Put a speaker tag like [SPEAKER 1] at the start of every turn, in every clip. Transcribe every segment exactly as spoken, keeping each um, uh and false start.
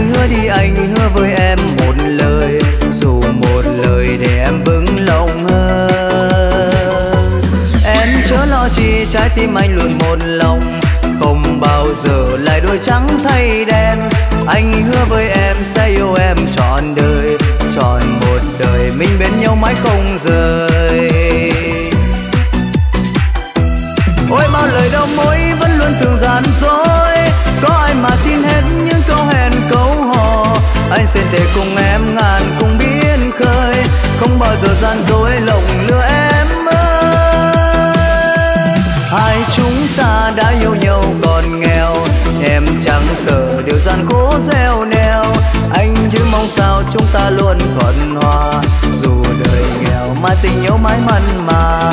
[SPEAKER 1] Anh hứa đi anh hứa với em một lời, dù một lời để em vững lòng hơn. Em chớ lo chi trái tim anh luôn một lòng, không bao giờ lại đôi trắng thay đen. Anh hứa với em sẽ yêu em trọn đời, trọn một đời mình bên nhau mãi không rời. Ôi bao lời đầu mối vẫn luôn thường gian dối, có ai mà tin hết những câu hẹn câu hò. Anh xin thề cùng em ngàn cùng biển khơi, không bao giờ gian dối lòng lừa em ơi. Hai chúng ta đã yêu nhau còn nghèo, em chẳng sợ điều gian khổ gieo neo. Anh chỉ mong sao chúng ta luôn thuận hòa, dù đời nghèo mà tình yêu mãi mặn mà.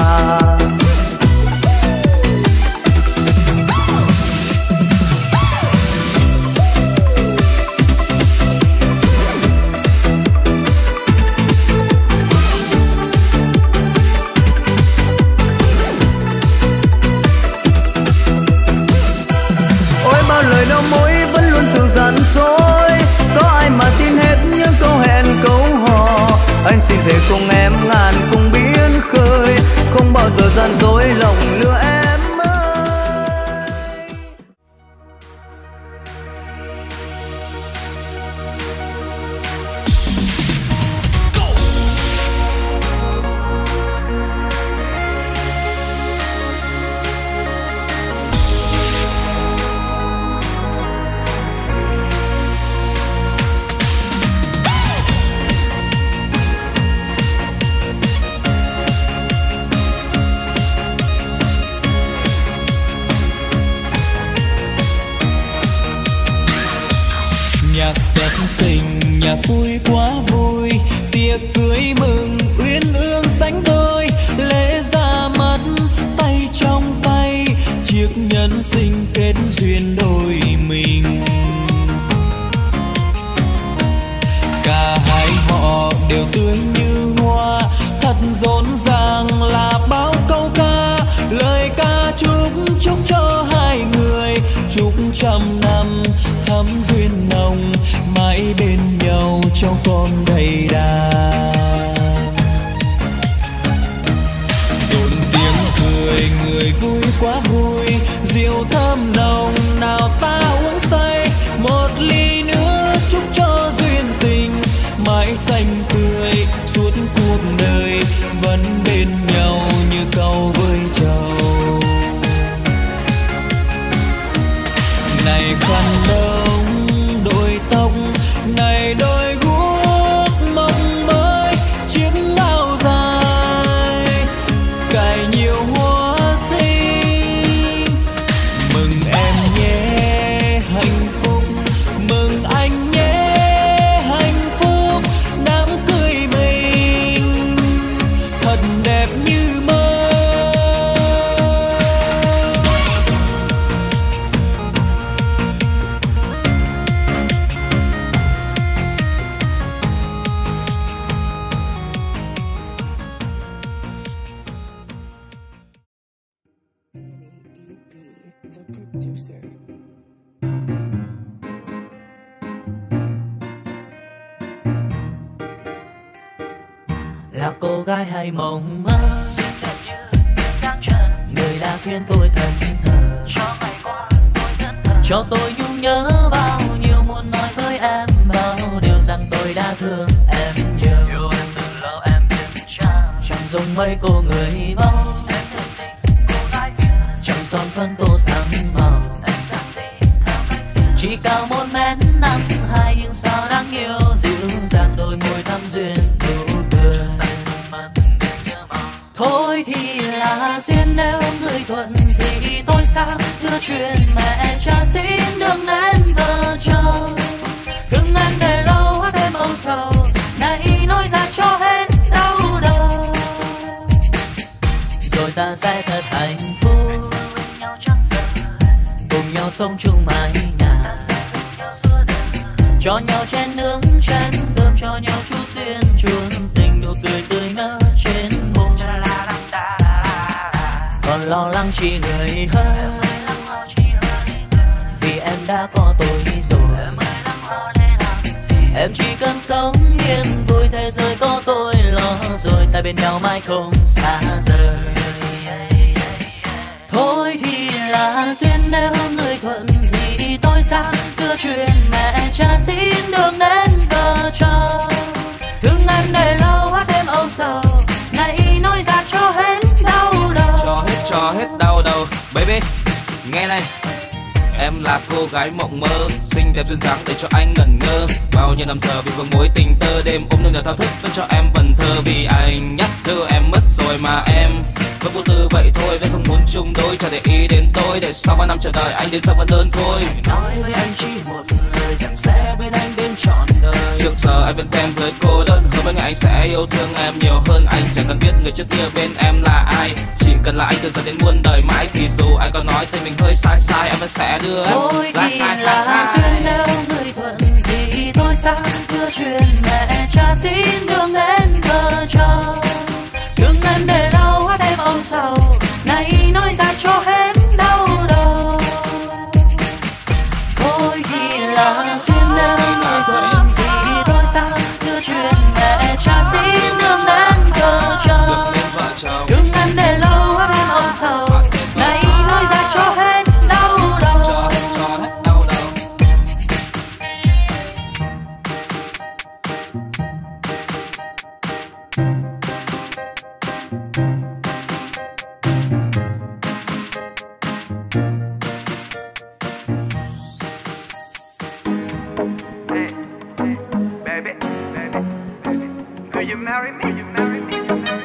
[SPEAKER 1] Lời đầu mối vẫn luôn thường gian dối, có ai mà tin hết những câu hẹn câu hò. Anh xin thề cùng em ngàn cùng biển khơi, không bao giờ gian dối lòng lừa em.
[SPEAKER 2] Nhạc sắp xinh, nhạc vui quá vui, tiệc cưới mừng uyên ương sánh đôi. Lễ ra mắt tay trong tay, chiếc nhẫn sinh kết duyên đôi mình. Cả hai họ đều tươi như hoa, thật rộn ràng là bao câu ca. Lời ca chúc chúc cho hai người, chúc trăm năm thắm duyên nồng, mãi bên nhau cho con đầy đàn. Rộn tiếng cười người vui quá vui, rượu thơm nồng nào ta uống say. Một ly nữa chúc cho duyên tình mãi xanh tươi suốt cuộc đời, vẫn bên nhau như câu với trầu. Này khăn đông đôi tóc, này đôi guốc mong mới, chiếc áo dài cài nhiều hoa xinh. Mừng em nhé hạnh phúc, mừng anh nhé hạnh phúc, đám cưới mình thật đẹp như mơ.
[SPEAKER 3] Là cô gái hay mộng mơ, người đã khiến tôi thẫn thờ. Cho tôi nhung nhớ bao nhiêu, muốn nói với em bao điều rằng tôi đã thương em nhiều. Chẳng giống mấy cô người mẫu, chẳng son phấn tô sáng màu, chỉ cao một mét năm hai nhưng sao đáng yêu dịu dàng, đôi môi thắm duyên nụ cười. Thôi thì là duyên, nếu người thuận thì tôi sao đưa chuyện mẹ cha xin được nên vợ chồng. Thương em để lâu thêm âu sầu, này nói ra cho hết đau đầu. Rồi ta sẽ thật hạnh phúc, cùng nhau sống chung mái nhà, cho nhau chén nướng chén cơm, cho nhau chút duyên chuông tình, nụ cười tươi nở trên môi. Còn lo lắng chi người hơn, vì em đã có tôi rồi. em chỉ cần sống yên vui, thế giới có tôi lo rồi, ta bên nhau mãi không xa rời. Thôi thì là duyên, nếu người thuận thì tôi sang đưa chuyện mẹ cha xin được đến vợ chồng. Thương em để lâu hát thêm âu sầu, này nói ra cho hết đau đầu.
[SPEAKER 4] Cho hết cho hết đau đầu. Baby, nghe này, em là cô gái mộng mơ, xinh đẹp duyên dáng để cho anh ngẩn ngơ. Bao nhiêu năm giờ vì vương mối tình tơ, đêm ôm nhau nhờ thao thức vẫn cho em vần thơ. Vì anh nhắc đưa em mất rồi mà em vẫn vô tư vậy thôi, vẫn không muốn chung đôi. Chẳng để ý đến tôi, để sau ba năm chờ đợi anh đến sau vẫn đơn côi.
[SPEAKER 3] Nói với anh chỉ một lời, rằng sẽ bên anh đến trọn đời.
[SPEAKER 4] Trước giờ anh vẫn quen với cô đơn, hứa với ngày anh sẽ yêu thương em nhiều hơn. Anh chẳng cần biết người trước kia bên em là ai, chỉ cần là anh từ giờ đến muôn đời mãi. Thì dù anh có nói tên mình hơi sai sai, em vẫn sẽ đưa em.
[SPEAKER 3] Thôi thì là duyên, nếu người thuận thì tôi sang đưa chuyện mẹ cha xin đường đến vợ chồng. Thương em để lâu hát em âu sầu, này nói ra cho hết đau đầu. Thôi thì là duyên, nếu người thuận thì tôi sang đưa chuyện mẹ cha xin đường đến vợ chồng. Thương em để lâu hát em âu sầu, này nói ra cho hết đau đầu.
[SPEAKER 1] Will you marry me? You marry me? You marry me?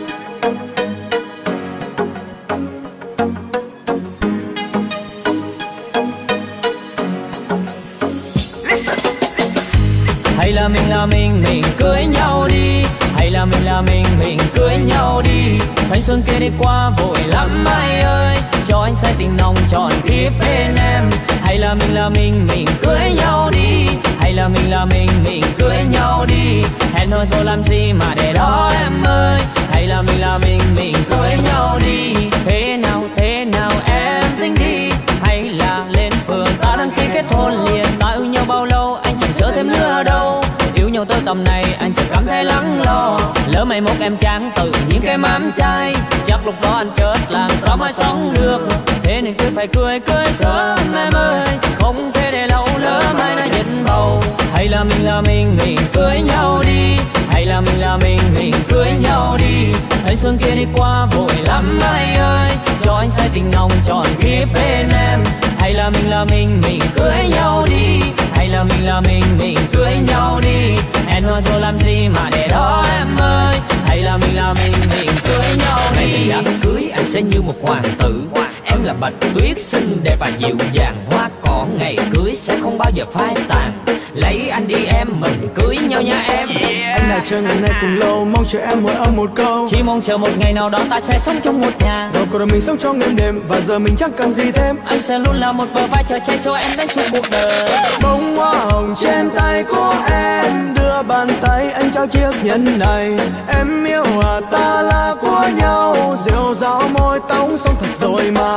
[SPEAKER 5] Hay là mình là mình, mình cưới nhau đi. Hay là mình là mình, mình cưới nhau đi. Thanh xuân kia đi qua vội lắm ai ơi, cho anh say tình nồng trọn kiếp bên em. Hay là mình là mình, mình cưới nhau đi. Hay là mình là mình, mình cưới nhau đi. Hẹn hò rồi làm gì mà để đó em ơi. Hay là mình là mình, mình cưới nhau đi. Thế nào, thế nào em tính đi. Hay là lên phường ta đăng ký kết hôn liền. Ta yêu nhau bao lâu anh chẳng chờ thêm nữa đâu. Yêu nhau tới tầm này anh chẳng cảm thấy lắng lo. Lỡ mai mốt em chán tự nhiên cái mám trai, chắc lúc đó anh chết làm sao mà sống được. Thế nên cứ phải cười cười sớm em ơi, không thể để lâu lỡ mai nó dịch bầu. Hay là mình là mình, mình cưới nhau đi. Hay là mình là mình, mình cưới nhau đi. Thanh xuân kia đi qua vội lắm ai ơi, cho anh say tình nồng trọn kiếp bên em. Hay là mình là mình, mình cưới nhau đi. Hay là mình là mình, mình cưới nhau đi. Hẹn hò rồi làm gì mà để đó em ơi. Hay là mình là mình, mình cưới nhau đi. Ngày đám cưới anh sẽ như một hoàng tử, em là bạch tuyết xinh đẹp và dịu dàng. Hoa cỏ ngày cưới sẽ không bao giờ phai tàn. Lấy anh đi em, mình cưới nhau nha em.
[SPEAKER 1] Yeah. Anh đã chờ ngày này cùng lâu, mong chờ em mỗi âm một câu.
[SPEAKER 5] Chỉ mong chờ một ngày nào đó ta sẽ sống chung một nhà.
[SPEAKER 1] Rồi cuộc đời mình sống trong êm đềm, và giờ mình chẳng cần gì thêm.
[SPEAKER 5] Anh sẽ luôn là một bờ vai chờ che cho em đến suốt cuộc đời.
[SPEAKER 1] Bông hoa hồng trên tay của em, đưa bàn tay anh trao chiếc nhẫn này. Em yêu à, ta là của nhau, rượu ráo môi tóc sống thật rồi mà.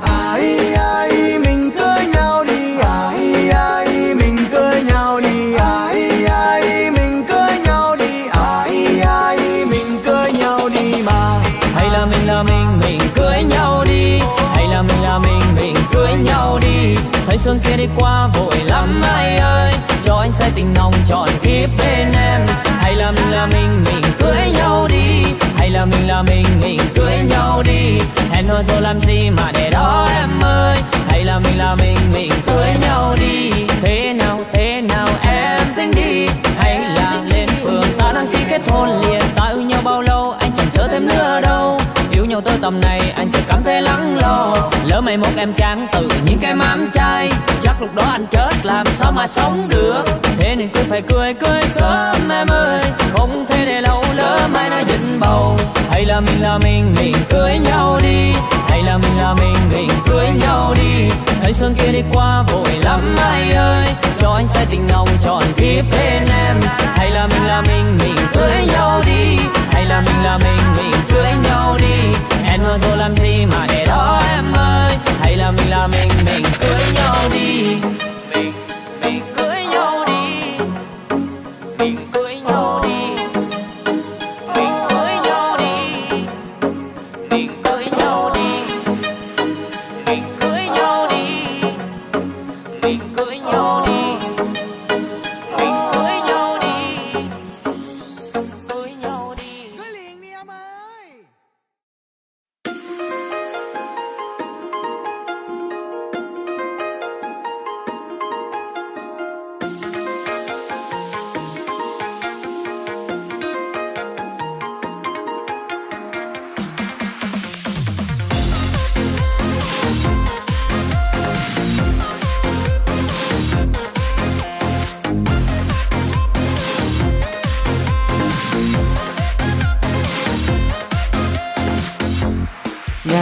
[SPEAKER 1] Ai ai mình cưới nhau đi, ai ai mình cưới nhau đi, ai ai mình cưới nhau đi, ai ai mình cưới nhau đi mà.
[SPEAKER 5] Hay là mình là mình, mình cưới nhau đi. Hay là mình là mình, mình cưới nhau đi. Thanh xuân kia đi qua vội lắm ai ơi, cho anh say tình nồng trọn kiếp bên em. Hay là mình là mình, mình cưới nhau đi. Hay là mình là mình, mình cưới nhau đi. Hẹn hò rồi làm gì mà để đó em ơi. Hay là mình là mình, mình cưới nhau đi. Thế nào, thế nào em tính đi. Hay là lên phường ta đăng ký kết hôn liền. Ta yêu nhau bao lâu anh chẳng chờ thêm nữa đâu. Yêu nhau tới tầm này anh chẳng cảm thấy lắng lo. Lỡ mai mốt em chán tự nhiên cái mám trai, chắc lúc đó anh chết làm sao mà sống được. Thế nên cứ phải cười cười sớm em ơi, không thể để lâu lỡ mai nó dịch bầu. Hay là mình là mình, mình cưới nhau đi. Hay là mình là mình, mình cưới nhau đi. Thanh xuân kia đi qua vội lắm ai ơi, cho anh say tình nồng trọn kiếp bên em. Hay là mình là mình, mình cưới nhau đi. Hay là mình là mình, mình cưới nhau đi. Hẹn hò rồi làm gì mà để đó em ơi. Hay là mình là mình, mình cưới nhau đi. Mình, mình cưới nhau đi.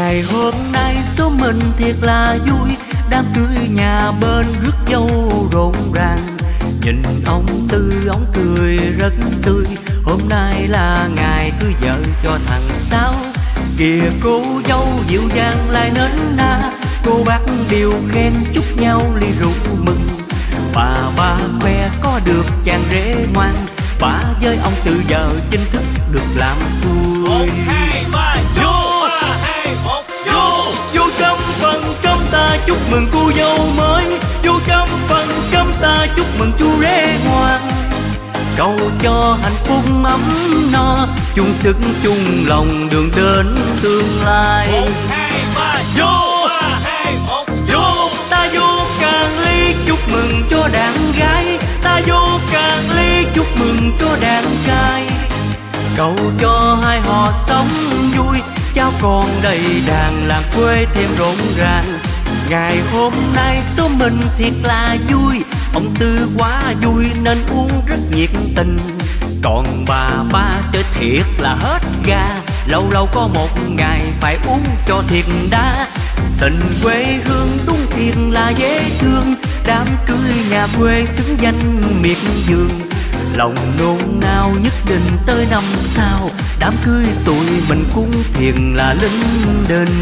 [SPEAKER 1] Ngày hôm nay số mình thiệt là vui, đám cưới nhà bên rước dâu rộn ràng. Nhìn ông Tư ông cười rất tươi, hôm nay là ngày cưới vợ cho thằng Sáu. Kìa cô dâu dịu dàng lại nến na, cô bác đều khen chúc nhau ly rượu mừng. Bà ba khoe có được chàng rể ngoan, bà với ông Tư giờ chính thức được làm xuôi.
[SPEAKER 2] Một hai ba vô, ba hai một vô.
[SPEAKER 1] Vô trong phần cơm ta chúc mừng cô dâu mới, vô trong phần cơm ta chúc mừng chú rể ngoan. Cầu cho hạnh phúc ấm no, chung sức chung lòng đường đến tương lai.
[SPEAKER 2] Một hai ba vô, ba hai một vô.
[SPEAKER 1] Ta vô càng ly chúc mừng cho đàn gái, ta vô càng ly chúc mừng cho đàn trai. Cầu cho hai họ sống vui, cháu con đầy đàn làng quê thêm rộn ràng. Ngày hôm nay số mình thiệt là vui, ông Tư quá vui nên uống rất nhiệt tình. Còn bà ba chơi thiệt là hết ga, lâu lâu có một ngày phải uống cho thiệt đã. Tình quê hương đúng thiệt là dễ thương, đám cưới nhà quê xứng danh miệt vườn. Lòng nôn nao nhất định tới năm sau, đám cưới tụi mình cũng thiệt là linh đình.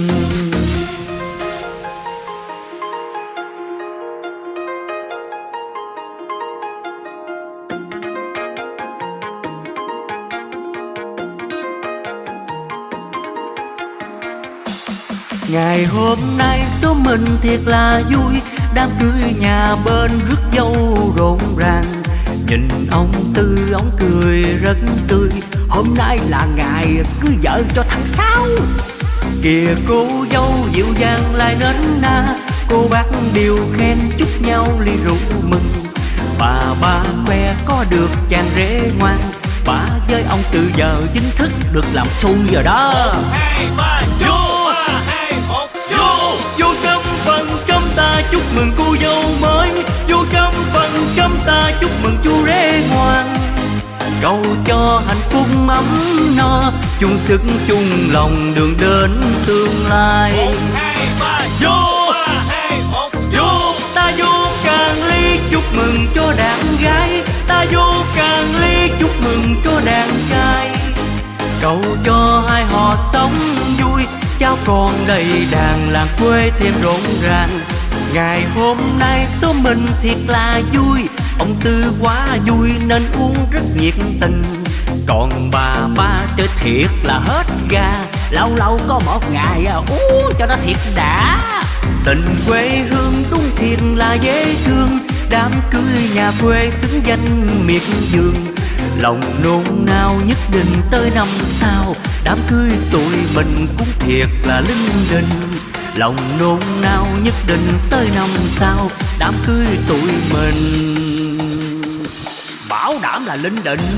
[SPEAKER 1] Ngày hôm nay số mình thiệt là vui, đám cưới nhà bên rước dâu rộn ràng. Nhìn ông Tư ông cười rất tươi, hôm nay là ngày cưới vợ cho thằng Sáu. Kìa cô dâu dịu dàng lại nến na, cô bác đều khen chúc nhau ly rượu mừng. Bà ba khoe có được chàng rể ngoan, bà với ông Tư giờ chính thức được làm xui rồi đó.
[SPEAKER 2] Một hai ba vô, ba hai một vô.
[SPEAKER 1] Vô trong phần cơm ta chúc mừng cô dâu mới, vô trong phần cơm ta chúc mừng chú rể ngoan. Cầu cho hạnh phúc ấm no, chung sức chung lòng đường đến tương lai.
[SPEAKER 2] Một hai ba vô, ba hai một vô.
[SPEAKER 1] Ta vô càng ly chúc mừng cho đàn gái, ta vô càng ly chúc mừng cho đàn trai. Cầu cho hai họ sống vui, cháu con đầy đàn làng quê thêm rộn ràng. Ngày hôm nay số mình thiệt là vui, ông Tư quá vui nên uống rất nhiệt tình. Còn bà ba chơi thiệt là hết ga, lâu lâu có một ngày uống cho nó thiệt đã. Tình quê hương đúng thiệt là dễ thương, đám cưới nhà quê xứng danh miệt vườn. Lòng nôn nao nhất định tới năm sau, đám cưới tụi mình cũng thiệt là linh đình. Lòng nôn nao nhất định tới năm sau, đám cưới tụi mình bảo đảm là linh đình.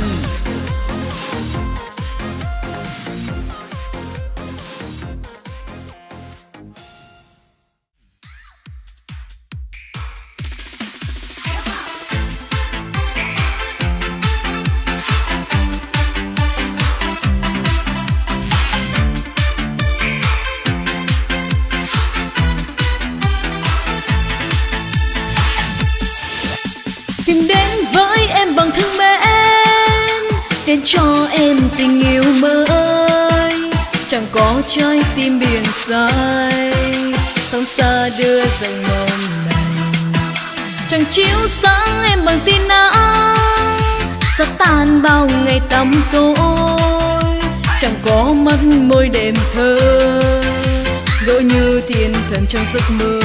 [SPEAKER 6] Tìm đến với em bằng thương mến, đến cho em tình yêu mới. Chẳng có trái tim biển say, sóng xa đưa dành mong này. Chẳng chiếu sáng em bằng tia nắng, gió tan bao ngày tăm tối. Chẳng có mắt môi đêm thơ, gỡ như thiên thần trong giấc mơ.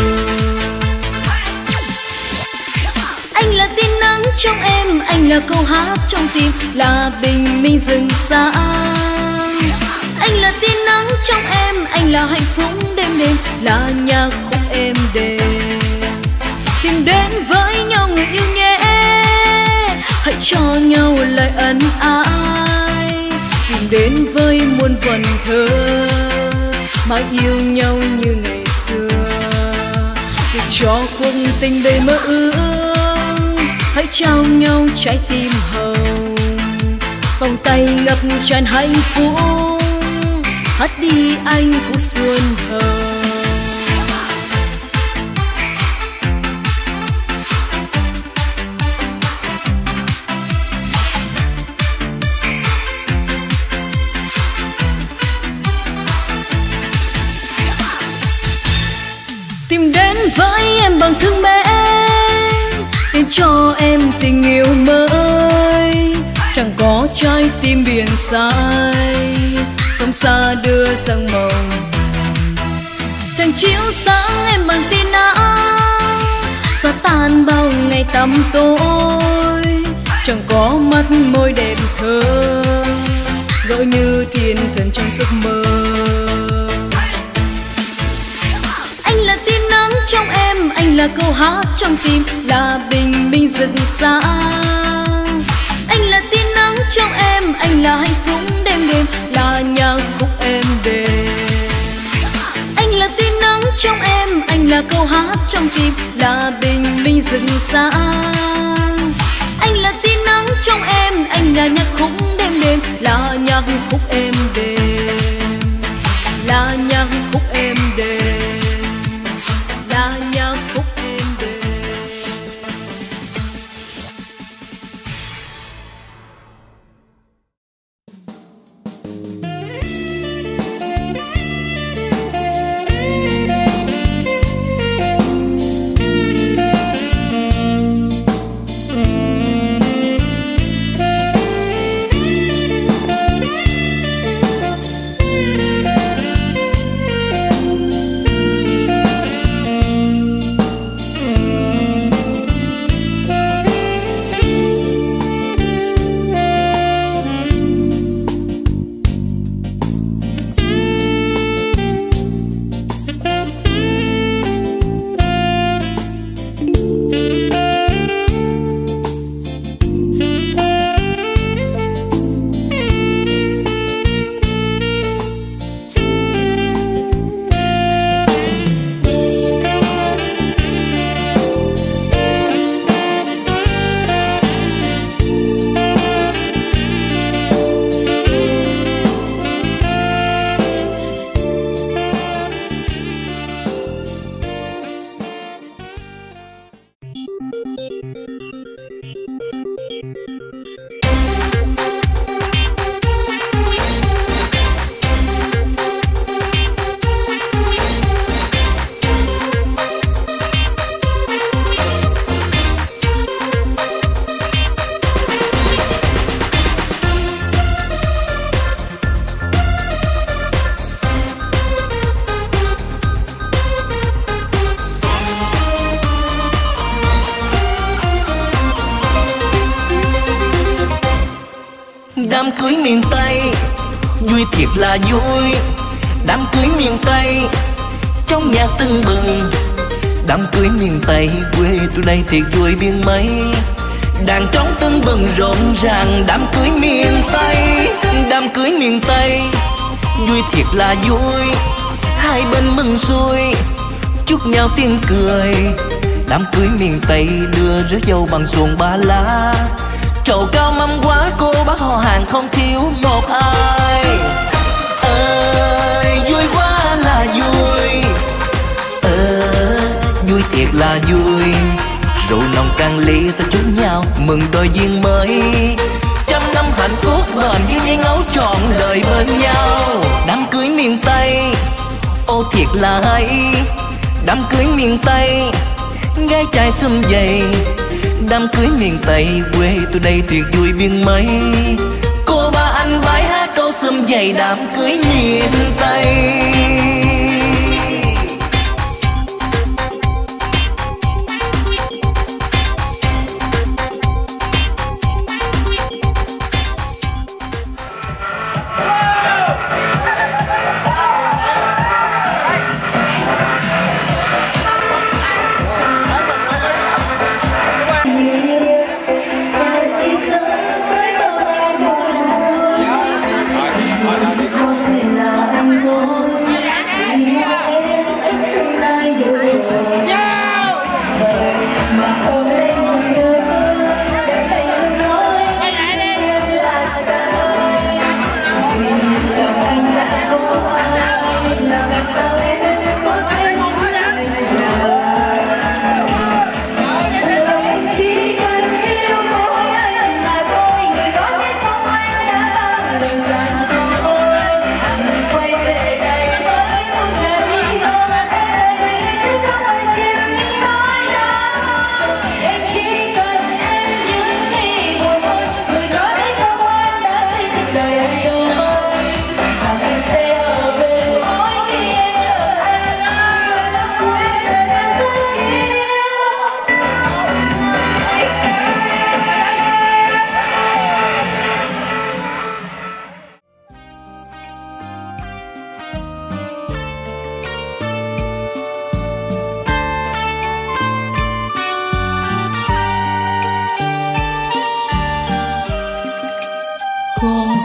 [SPEAKER 6] Anh là tia nắng trong em, anh là câu hát trong tim, là bình minh rừng xa. Anh là tia nắng trong em, anh là hạnh phúc đêm đêm, là nhạc khúc êm đềm. Tìm đến với nhau người yêu nhé, hãy cho nhau lời ân ái. Tìm đến với muôn vần thơ, mãi yêu nhau như ngày xưa. Để cho cuộc tình đầy mơ ước, hãy trao nhau trái tim hồng, vòng tay ngập tràn hạnh phúc. hát đi anh khúc xuân hờ.
[SPEAKER 5] Tìm đến với em bằng thương mến, đến cho em tình yêu mới. Chẳng có trái tim biển sai, sông xa đưa sang mộng. Chẳng chiếu sáng em bằng tia nắng, xóa tan bao ngày tăm tối. Chẳng có mắt môi đẹp thơ, gợi như thiên thần trong giấc mơ.
[SPEAKER 6] Trong em, anh là câu hát trong tim, là bình minh rực sáng. Anh là tia nắng trong em, anh là hạnh phúc đêm đêm, là nhạc khúc êm đềm. Anh là tia nắng trong em, anh là câu hát trong tim, là bình minh rực sáng. Anh là tia nắng trong em, anh là nhạc khúc đêm đêm, là nhạc khúc êm đềm, là nhạc khúc êm đềm. Là nhạc khúc êm đềm.
[SPEAKER 7] Đám cưới miền Tây vui thiệt là vui. Đám cưới miền Tây trong nhạc tưng bừng. Đám cưới miền Tây quê tôi đây thiệt vui biên mấy. Đàn trống tưng bừng rộn ràng. Đám cưới miền Tây, đám cưới miền Tây vui thiệt là vui. Hai bên mừng xuôi chúc nhau tiếng cười. Đám cưới miền Tây đưa rước dâu bằng xuồng ba lá. Trầu cao mâm quá cô bác họ hàng không thiếu một ai. Ơi vui quá là vui. Ờ vui thiệt là vui. Rượu nồng can ly ta chúc nhau mừng đôi duyên mới. Trăm năm hạnh phúc bền như dây ngấu trọn đời bên nhau. Đám cưới miền Tây ô thiệt là hay. Đám cưới miền Tây gái trai xum vầy. Đám cưới miền Tây quê tôi đây thiệt vui biên mấy. Cô ba anh bái hát câu xum vầy đám cưới miền Tây.
[SPEAKER 6] Có thể là anh thôi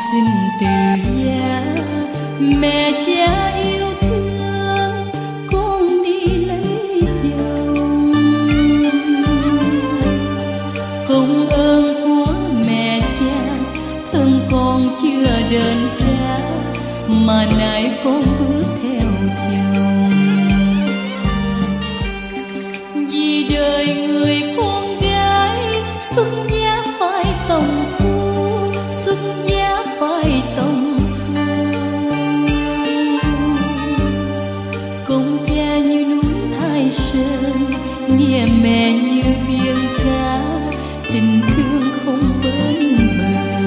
[SPEAKER 6] xin từ giá mẹ cha yêu thương con đi lấy chồng. Công ơn của mẹ cha thân con chưa đền trả, mà nay con bước theo chồng. Vì đời người con gái xuất giá phải tòng phu, xuất giá phải tòng phu. Công cha như núi Thái Sơn, nghĩa mẹ như biển cả, tình thương không bến bờ.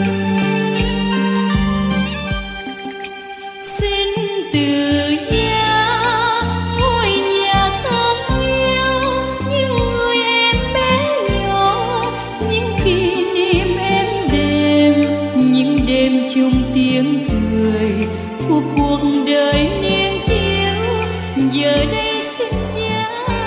[SPEAKER 6] Xin từ giá ngôi nhà thân yêu, những người em bé nhỏ, những kỷ niệm êm đềm, những đêm chung tiếng cười của cuộc đời niên thiếu, giờ đây xin giá.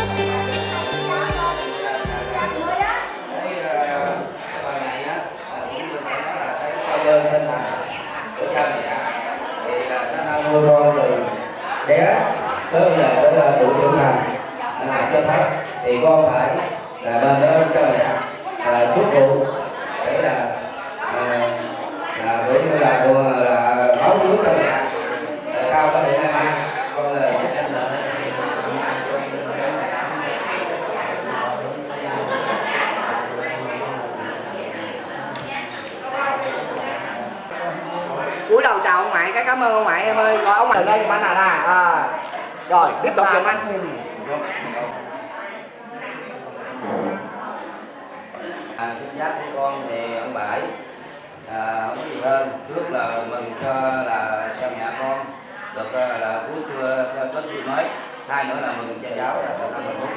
[SPEAKER 8] nuôi con từ bé tới bây giờ tới là tuổi trưởng thành là cho thấy thì con phải là bên đó cho mẹ là chúc cụ để là là là để là là báo hiếu cho mẹ là sao có thể là con là
[SPEAKER 9] cúi đầu chào ông ngoại, cái cảm ơn ông ngoại em ơi. Rồi ông ngoại đây giùm anh là nè. À, rồi tiếp tục giùm anh.
[SPEAKER 8] À, xin giáp của con thì ông Bảy à, không có gì hơn trước là mừng cho là cho mẹ con được là cuối xưa có chuyện mới, hai nữa là mừng cho cháu là năm mươi phút.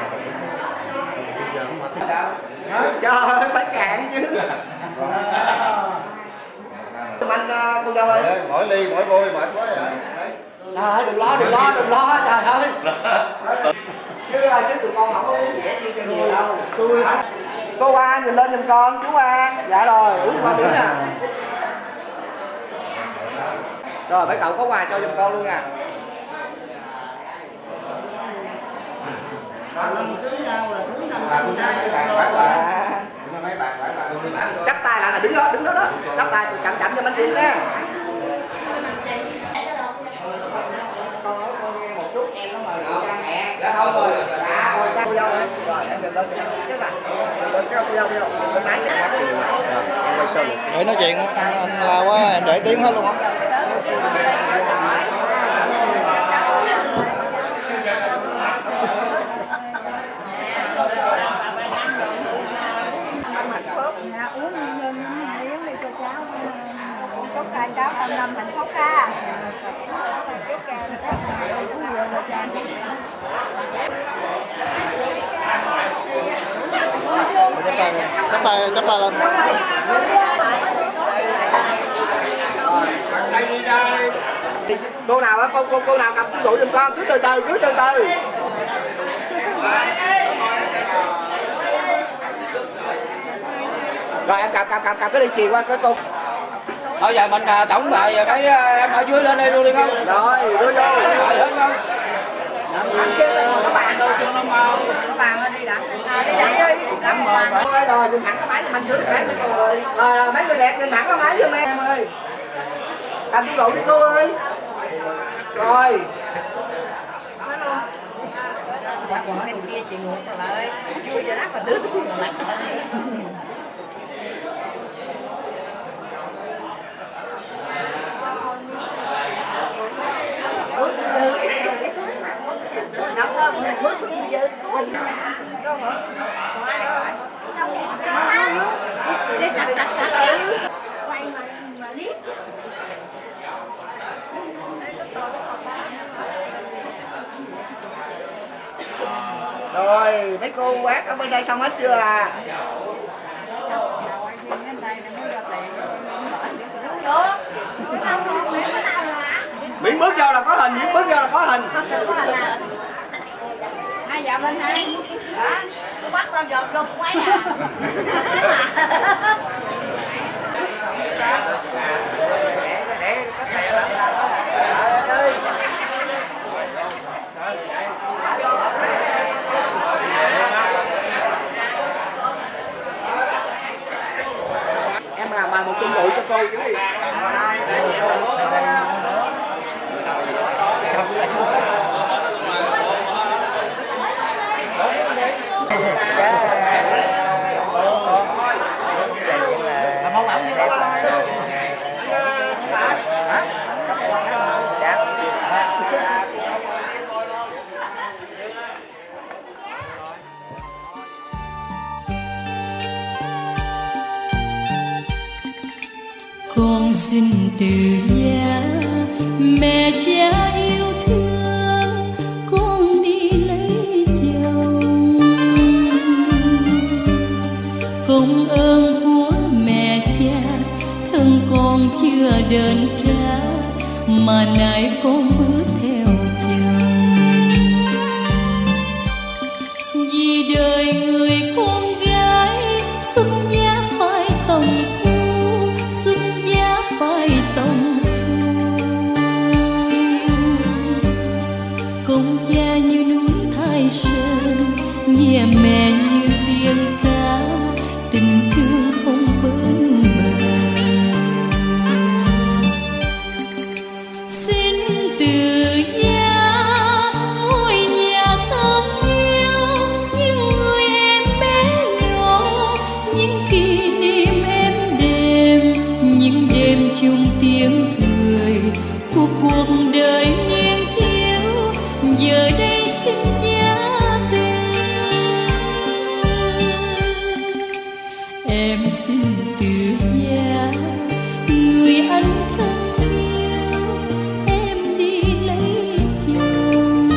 [SPEAKER 9] Trời ơi phải cạn chứ. Anh cô dâu ơi,
[SPEAKER 10] mỗi ly mỗi bôi mệt quá vậy.
[SPEAKER 9] Trời đừng lo đừng lo đừng lo trời ơi. Chứ chứ tụi con không có uống dễ chi cho nhiều đâu. Tôi cô Hoa nhìn lên giùm con, chú Hoa. Dạ rồi, uống qua miếng nè. Rồi mấy cậu có quà cho giùm con luôn nha. Chắp tay lại là đứng đó, đứng đó đó. Chắp tay từ chậm chậm cho bánh tiền nha. Con nói con nghe một chút em nó mời cô cha mẹ. Dạ không rồi. Dạ rồi cha cô dâu ơi. Rồi em đừng lên chứ mà. Lên cái cô dâu đi rồi. Lên máy cho em quay sơ được.
[SPEAKER 10] Để nói chuyện anh anh la quá em để tiếng hết luôn á.
[SPEAKER 11] Chúc cả cháu năm năm hạnh phúc ha. Chúc cả
[SPEAKER 10] chắp tay chắp tay lên.
[SPEAKER 9] Cô nào á, cô cô cô nào cầm rượu giùm con, cứ từ từ cứ từ từ. Rồi em cầm cầm cầm cầm cái ly chì qua cái cô.
[SPEAKER 4] Thôi giờ mình à, tổng bài cái em ở dưới lên đây luôn đi không?
[SPEAKER 9] Rồi đưa vô.
[SPEAKER 4] Rồi hết không?
[SPEAKER 9] Các bạn đâu cho nó mau.
[SPEAKER 11] các bạn đi đã. Đi đã đi. Làm bàn.
[SPEAKER 9] Rồi rồi nhìn thẳng cái máy mình dưới cái mấy cô ơi. Rồi rồi mấy người đẹp nhìn thẳng cái máy giùm em ơi. Cầm cái rượu đi cô ơi. Rồi.
[SPEAKER 11] Chắc bọn em kia chị ngủ lại. Chưa giờ đắt mà đứa tôi lại.
[SPEAKER 9] Rồi mấy cô quát ở bên đây xong hết chưa à? Miễn bước vô là có hình, miễn bước vô là có hình.
[SPEAKER 11] Hai dạ bên hai. Tôi bắt con giọt gục quay nè.
[SPEAKER 9] làm bài một chung đội cho tôi chứ gì.
[SPEAKER 6] Con xin từ gia mẹ cha yêu thương, con đi lấy chồng. Công ơn của mẹ cha thân con chưa đền trả, mà nay con bước theo chồng. Vì đời người con gái xuất gia phải tòng phu, xuất gia phải tòng phu. Công cha như núi Thái Sơn, nghe mẹ như biển cả, tình thương không bến bờ. Xin từ gia ngôi nhà thân yêu, những người em bé nhỏ, những kỷ niệm êm đềm, những đêm chung tiếng cười của cuộc đời niên thiếu, giờ đây xin gia từ. Em xin từ gia người anh thân yêu, em đi lấy chồng.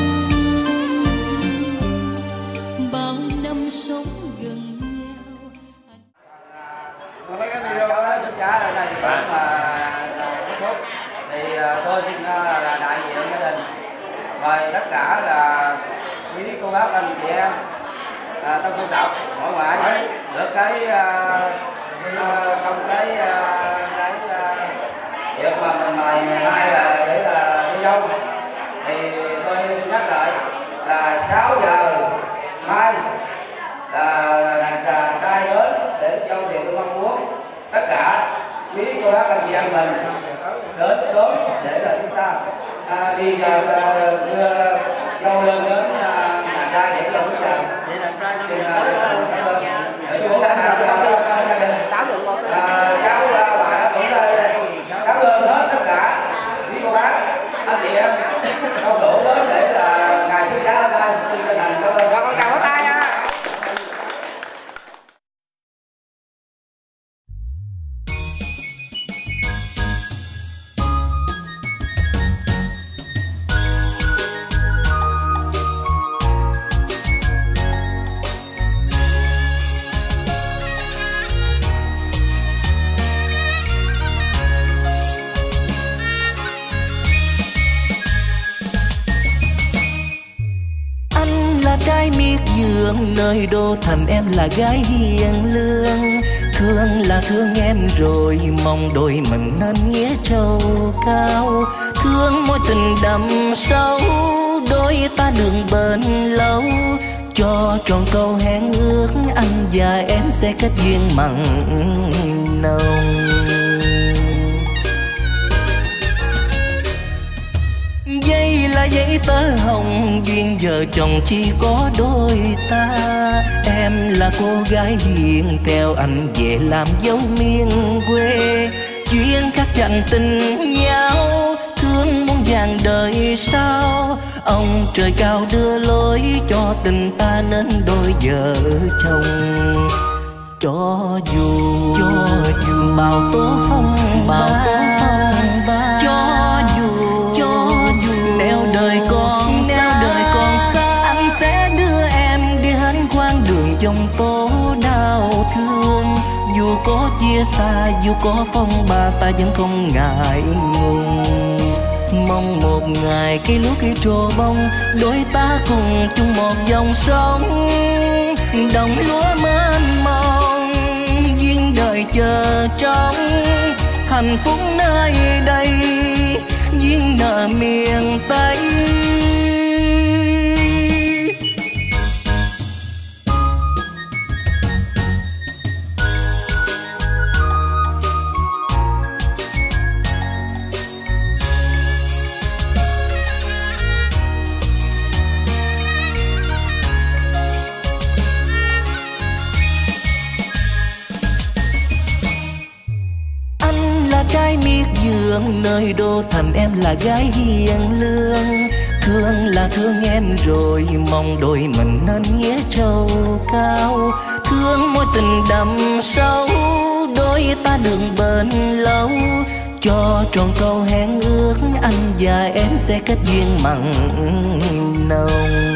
[SPEAKER 6] Bao năm sống gần nhau.
[SPEAKER 8] Còn lấy cái video đó xin trả lời này bạn mà kết thúc thì tôi xin là đại diện gia đình mời tất cả là quý cô bác anh chị em à, trong dân tộc hải ngoại được cái trong cái cái việc mà mình mời hai là để là đi đâu thì tôi xin nhắc lại là sáu giờ mai là là trai đến để cho việc tôi mong muốn tất cả quý cô bác anh chị em mình đến sớm để là chúng ta à, đi đưa dâu lên đến nhà trai để cho chúng ta để chúng ta làm cho gia đình cháu bà đã cũng cảm ơn hết tất cả quý cô bác anh chị em không đủ đến để là ngày thứ giá hôm nay xin chân thành cảm ơn.
[SPEAKER 9] Con chào tay nha.
[SPEAKER 7] Trai miệt vườn nơi đô thành, em là gái hiền lương. Thương là thương em rồi, mong đôi mình nên nghĩa trầu cao. Thương mối tình đậm sâu, đôi ta đường bền lâu. Cho tròn câu hẹn ước, anh và em sẽ kết duyên mặn nồng. Dây là giấy tơ hồng, duyên vợ chồng chỉ có đôi ta. Em là cô gái hiền, theo anh về làm dấu miền quê. Duyên khắc dành tình nhau, thương muôn vàng đời sau. Ông trời cao đưa lối cho tình ta nên đôi vợ chồng. Cho dù, cho dù bao tố phong bao tố phong ba, cho dù nẻo đời con nẻo đời con xa, anh sẽ đưa em đi hết quãng đường dòng tố đau thương. Dù có chia xa, dù có phong ba, ta vẫn không ngại ngùng. Mong một ngày cây lúa cây trổ bông, đôi ta cùng chung một dòng sông. Đồng lúa mênh mông, duyên đời chờ trông. Hạnh phúc nơi đây, duyên nợ miền Tây. dương nơi đô thành em là gái hiền lương. Thương là thương em rồi, mong đôi mình nên nghĩa trầu cao. Thương mối tình đậm sâu, đôi ta đường bền lâu. Cho tròn câu hẹn ước, anh và em sẽ kết duyên mặn nồng.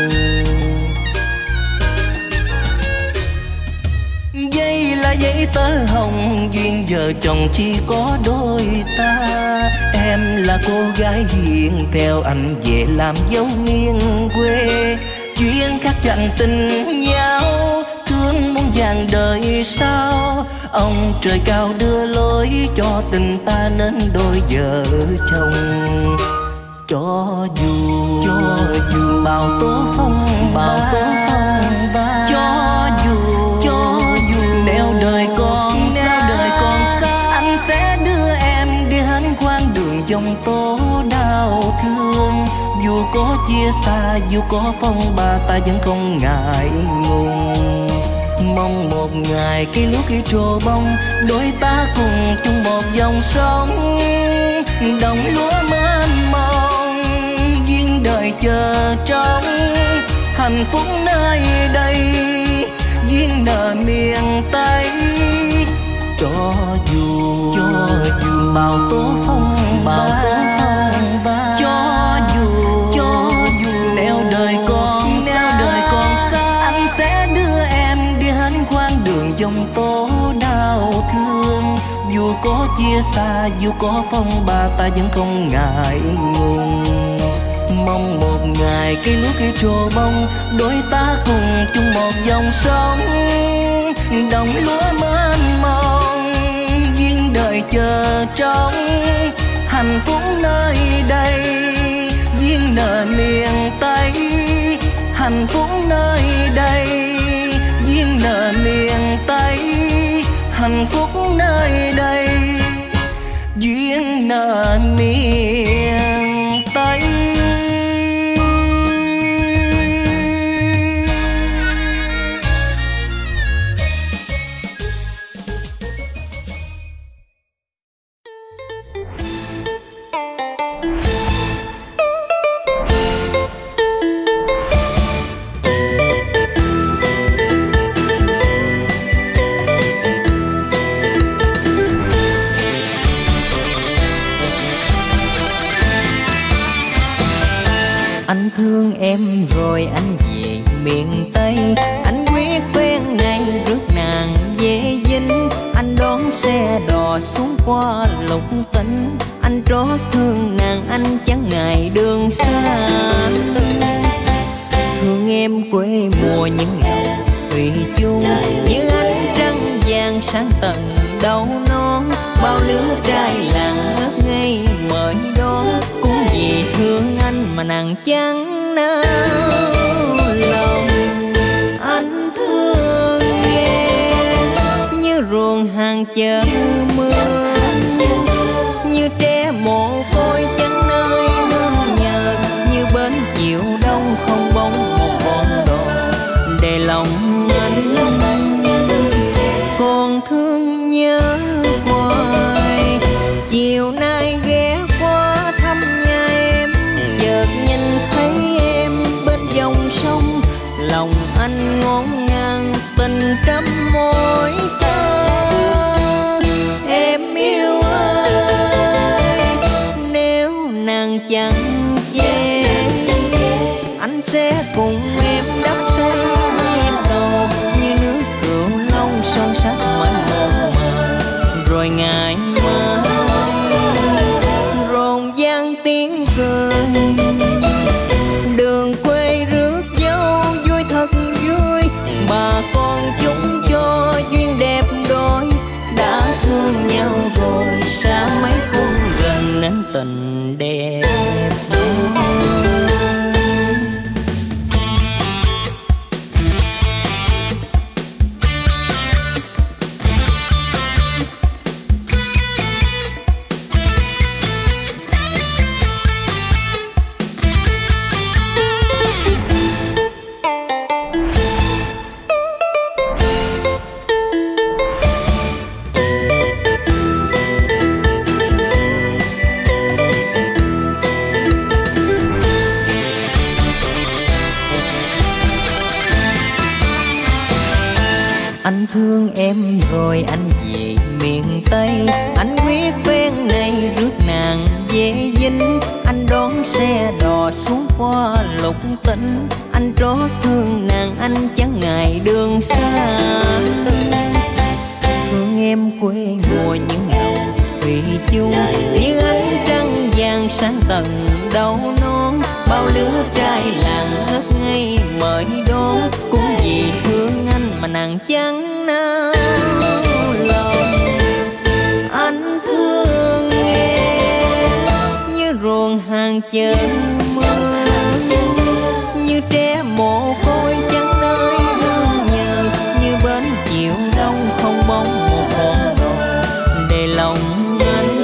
[SPEAKER 7] Dây là giấy tơ hồng, duyên vợ chồng chỉ có đôi ta. Em là cô gái hiền, theo anh về làm dấu miền quê. Duyên khắc chạnh tình nhau, thương muôn vàng đời sau. Ông trời cao đưa lối cho tình ta nên đôi vợ chồng. Cho dù cho dù bao tố phong bao tố phong ba, cho dù cho dù nẻo đời còn nẻo đời còn xa, anh sẽ đưa em đi hết quãng đường dòng tố đau thương. Dù có chia xa, dù có phong ba, ta vẫn không ngại ngùng. Mong một ngày khi lúc khi trổ bông, đôi ta cùng chung một dòng sông. Đồng lúa mênh mông, duyên đời chờ trông. Hạnh phúc nơi đây, duyên nợ miền Tây. Cho dù cho dù bao tố phong bao tố phong ba, cho dù cho dù nẻo đời còn nẻo đời còn xa, anh sẽ đưa em đi hết quãng đường dòng tố đau thương. Dù có chia xa, dù có phong ba, ta vẫn không ngại ngùng. Mong một ngày khi lúc khi trổ bông, đôi ta cùng chung một dòng sông. Đồng lúa mênh mông, duyên đời chờ trông. Hạnh phúc nơi đây, duyên nợ miền Tây. Hạnh phúc nơi đây, duyên nợ miền Tây. Hạnh phúc nơi đây, duyên nợ miền Tây.
[SPEAKER 12] Anh thương em rồi anh về miền Tây. Anh quyết quen ngày rước nàng về Vinh. Anh đón xe đò xuống qua Lục Tỉnh. Anh trót thương nàng anh chẳng ngại đường xa. Thương em quê mùa những ngày thủy chung, như ánh trăng vàng sáng tận đầu non. Bao lứa trai làng ngất ngây mời đón, cũng vì thương anh mà nàng chẳng nao lòng. Anh thương em như ruộng hàng chờ mưa, như trẻ mồ côi chẳng nơi nương nhờ, như bến chiều đông không bóng một bọn đò để lòng anh. Còn thương nhớ hoài, chiều nay ghé qua thăm nhà em, chợt nhìn thấy em bên dòng sông. Lòng anh ngổn ngang tình trăm mối tơ. Em thương em rồi anh về miền Tây. Anh quyết ven này rước nàng về Vinh. Anh đón xe đò xuống qua Lục Tỉnh. Anh trót thương nàng anh chẳng ngại đường xa. Thương em quê mùa những lòng thủy chung, như ánh trăng vàng sáng tầng đầu non. Bao lứa trai làng ngất ngây mời đón, cũng vì thương anh mà nàng chẳng nao lòng. Anh thương em như ruộng hàng chờ mưa, như trẻ mồ côi chẳng nơi nương nhờ, như bến chiều đông không bóng một hòn đò để lòng anh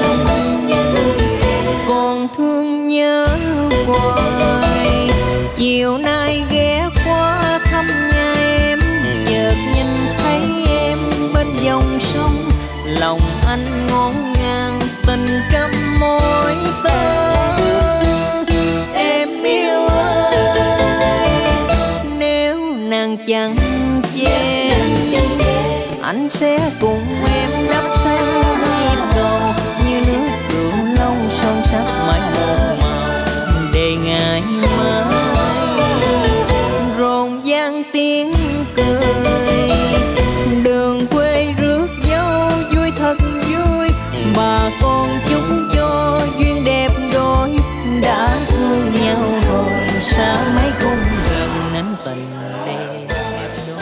[SPEAKER 12] còn thương nhớ hoài. Chiều nay ghé qua thăm nhà em, chợt nhìn thấy em bên dòng sông. Lòng anh ngổn ngang tình trăm mối tơ. Em yêu ơi, nếu nàng chẳng chê, anh sẽ cùng em đắp xây nhịp cầu, như nước rượu lâu son sắt mãi một màu để ngày mai rộn vang tiếng cười. Đường quê rước dâu vui thật vui, bà con chúng cho duyên đẹp đôi. Đã thương nhau rồi sao mấy cũng gần nên tình đẹp đôi.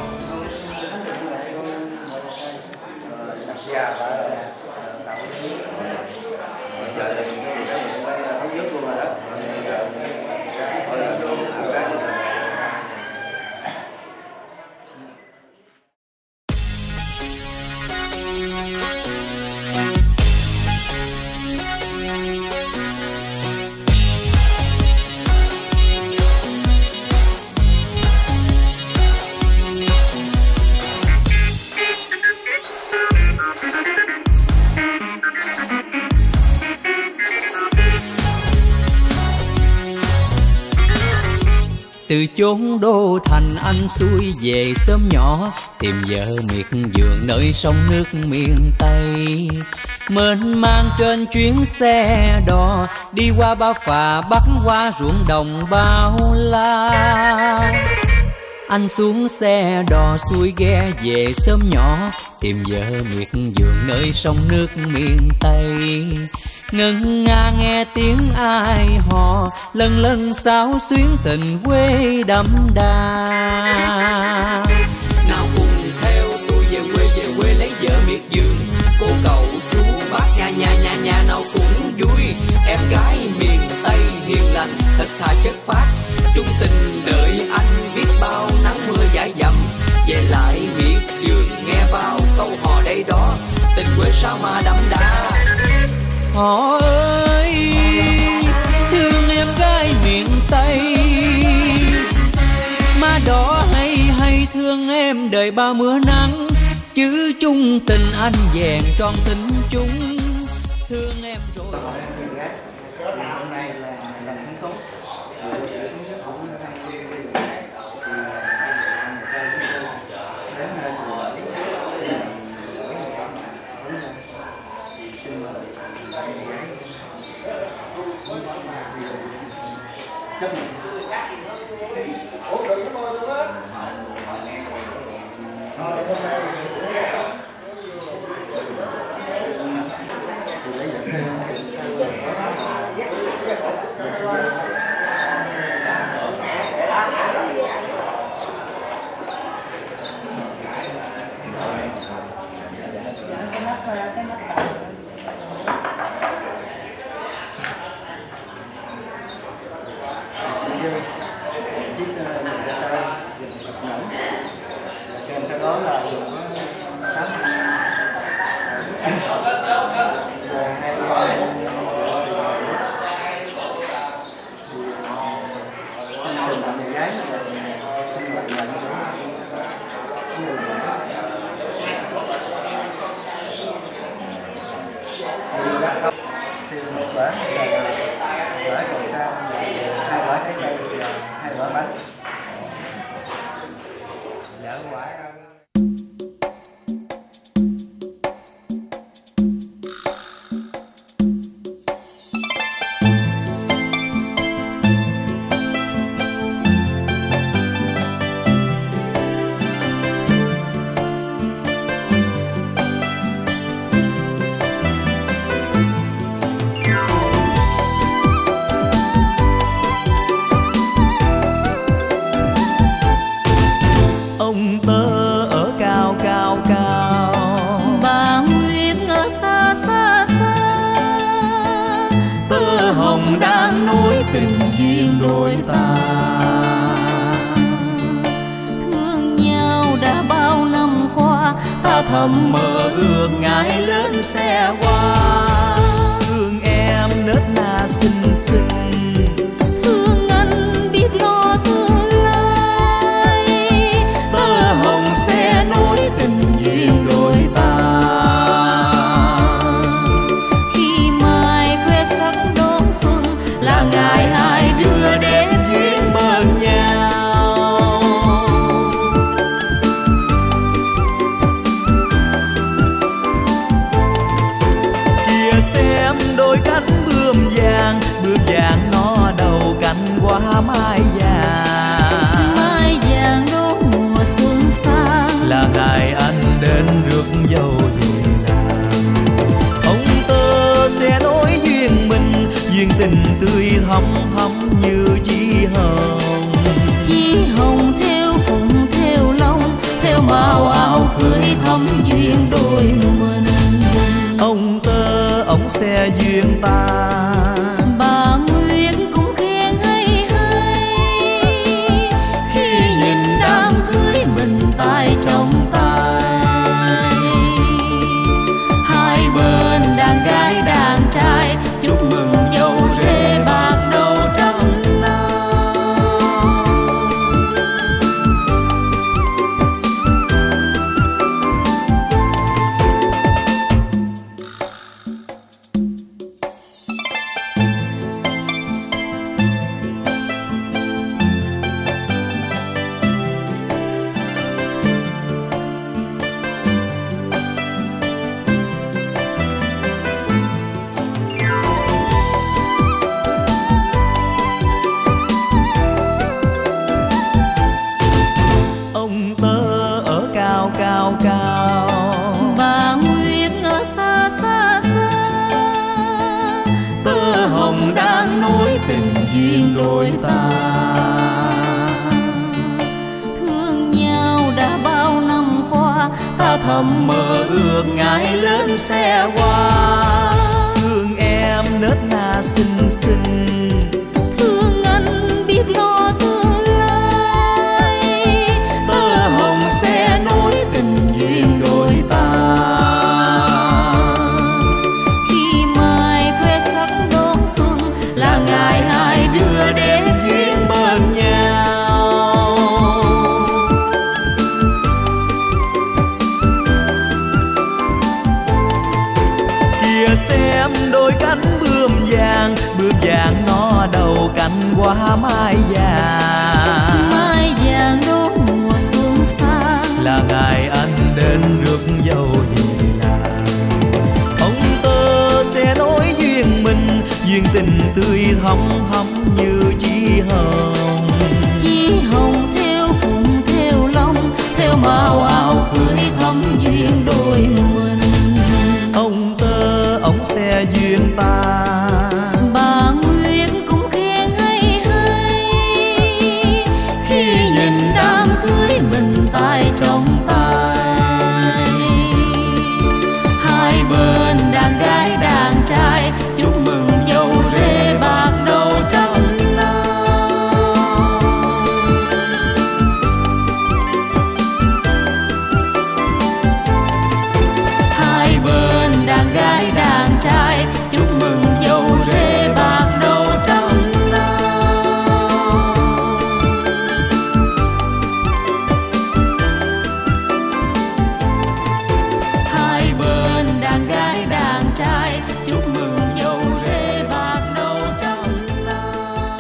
[SPEAKER 1] Từ chốn đô thành anh xuôi về sớm nhỏ, tìm vợ miệt vườn nơi sông nước miền Tây. Mênh mang trên chuyến xe đò, đi qua bao phà bắc qua ruộng đồng bao la. Anh xuống xe đò xuôi ghe về sớm nhỏ, tìm vợ miệt vườn nơi sông nước miền Tây. Ngân nga nghe tiếng ai hò, lần lần sao xuyến tình quê đậm đà.
[SPEAKER 13] Nào cùng theo tôi về quê, về quê lấy vợ miệt vườn. Cô cậu chú bác nhà nhà nhà nhà nào cũng vui. Em gái miền Tây hiền lành thật thà chất phác, chung tình đợi anh biết bao nắng mưa dãi dầm. Về lại miệt vườn nghe bao câu hò đây đó, tình quê sao mà đậm đà.
[SPEAKER 1] Họ ơi thương em gái miền Tây, má đỏ hay hay thương em đời ba mưa nắng. Chứ chung tình anh vẹn tròn tình chúng, thương em rồi.
[SPEAKER 10] Hôm nay là lần thứ tốt. Chấp nhận. Ủa đừng có môi luôn á. Kèm theo đó là dùng tám
[SPEAKER 12] tình duyên đôi ta. Thương nhau đã bao năm qua, ta thầm mơ ước ngày lớn xe qua.
[SPEAKER 1] Thương em nết na xinh xinh,
[SPEAKER 12] thương anh biết lo tương lai. Tơ hồng sẽ nối tình duyên đôi ta. Khi mai khoe sắc đón xuân là ngày hai đứa đến duyên bên nhau.
[SPEAKER 1] Kìa xem đôi cánh bướm vàng, bướm vàng nó đầu cánh qua mai vàng.
[SPEAKER 12] Mai vàng đón mùa xuân sang
[SPEAKER 1] là ngày anh đến rước dâu về làng. Ông tơ sẽ nối duyên mình, duyên tình tươi thắm thắm như chi hồng.
[SPEAKER 12] Chi hồng theo phụng theo long, theo màu áo cưới thắm duyên đôi mình.
[SPEAKER 1] Ông tơ ông sẽ duyên ta,
[SPEAKER 12] bà Nguyệt cũng khen hay hay. Khi nhìn đám cưới mình tay trong tay, hai bên đàn gái đàn trai chúc mừng dâu rể bạc đầu trăm năm.
[SPEAKER 1] ông tơ ở cao cao cao,
[SPEAKER 12] Bà Nguyệt ở xa xa xa, tơ hồng đang nối tình duyên đôi ta. Thương nhau đã bao năm qua, ta thầm mơ ước ngày lớn xe qua.
[SPEAKER 1] thương em nết na xinh xinh,
[SPEAKER 12] Thương anh biết lo tương lai. Tơ hồng sẽ nối tình duyên đôi ta. Khi mai khoe sắc đón xuân là ngày hai đứa đến duyên bên nhau.
[SPEAKER 1] kìa xem đôi cánh bướm vàng, bướm vàng nó đầu cánh qua mai vàng.
[SPEAKER 12] Mai vàng đón mùa xuân sang
[SPEAKER 1] là ngày anh đến rước dâu về làng. Ông tơ sẽ nối duyên mình, duyên tình tươi thắm thắm như chi hồng.
[SPEAKER 12] chi hồng theo phụng theo long, theo màu áo cưới thắm duyên đôi mình.
[SPEAKER 1] Ông tơ ông sẽ duyên ta,
[SPEAKER 12] Bà Nguyệt cũng khen hay hay. Khi nhìn đám cưới mình tay trong tay, hai bên đàn gái đàn trai chúc mừng dâu rể bạc đầu trăm năm. Hai bên đàn gái đàn trai chúc mừng dâu rể bạc đầu trăm năm. Hai bên đàn gái đàn trai chúc mừng dâu rể bạc đầu trăm năm.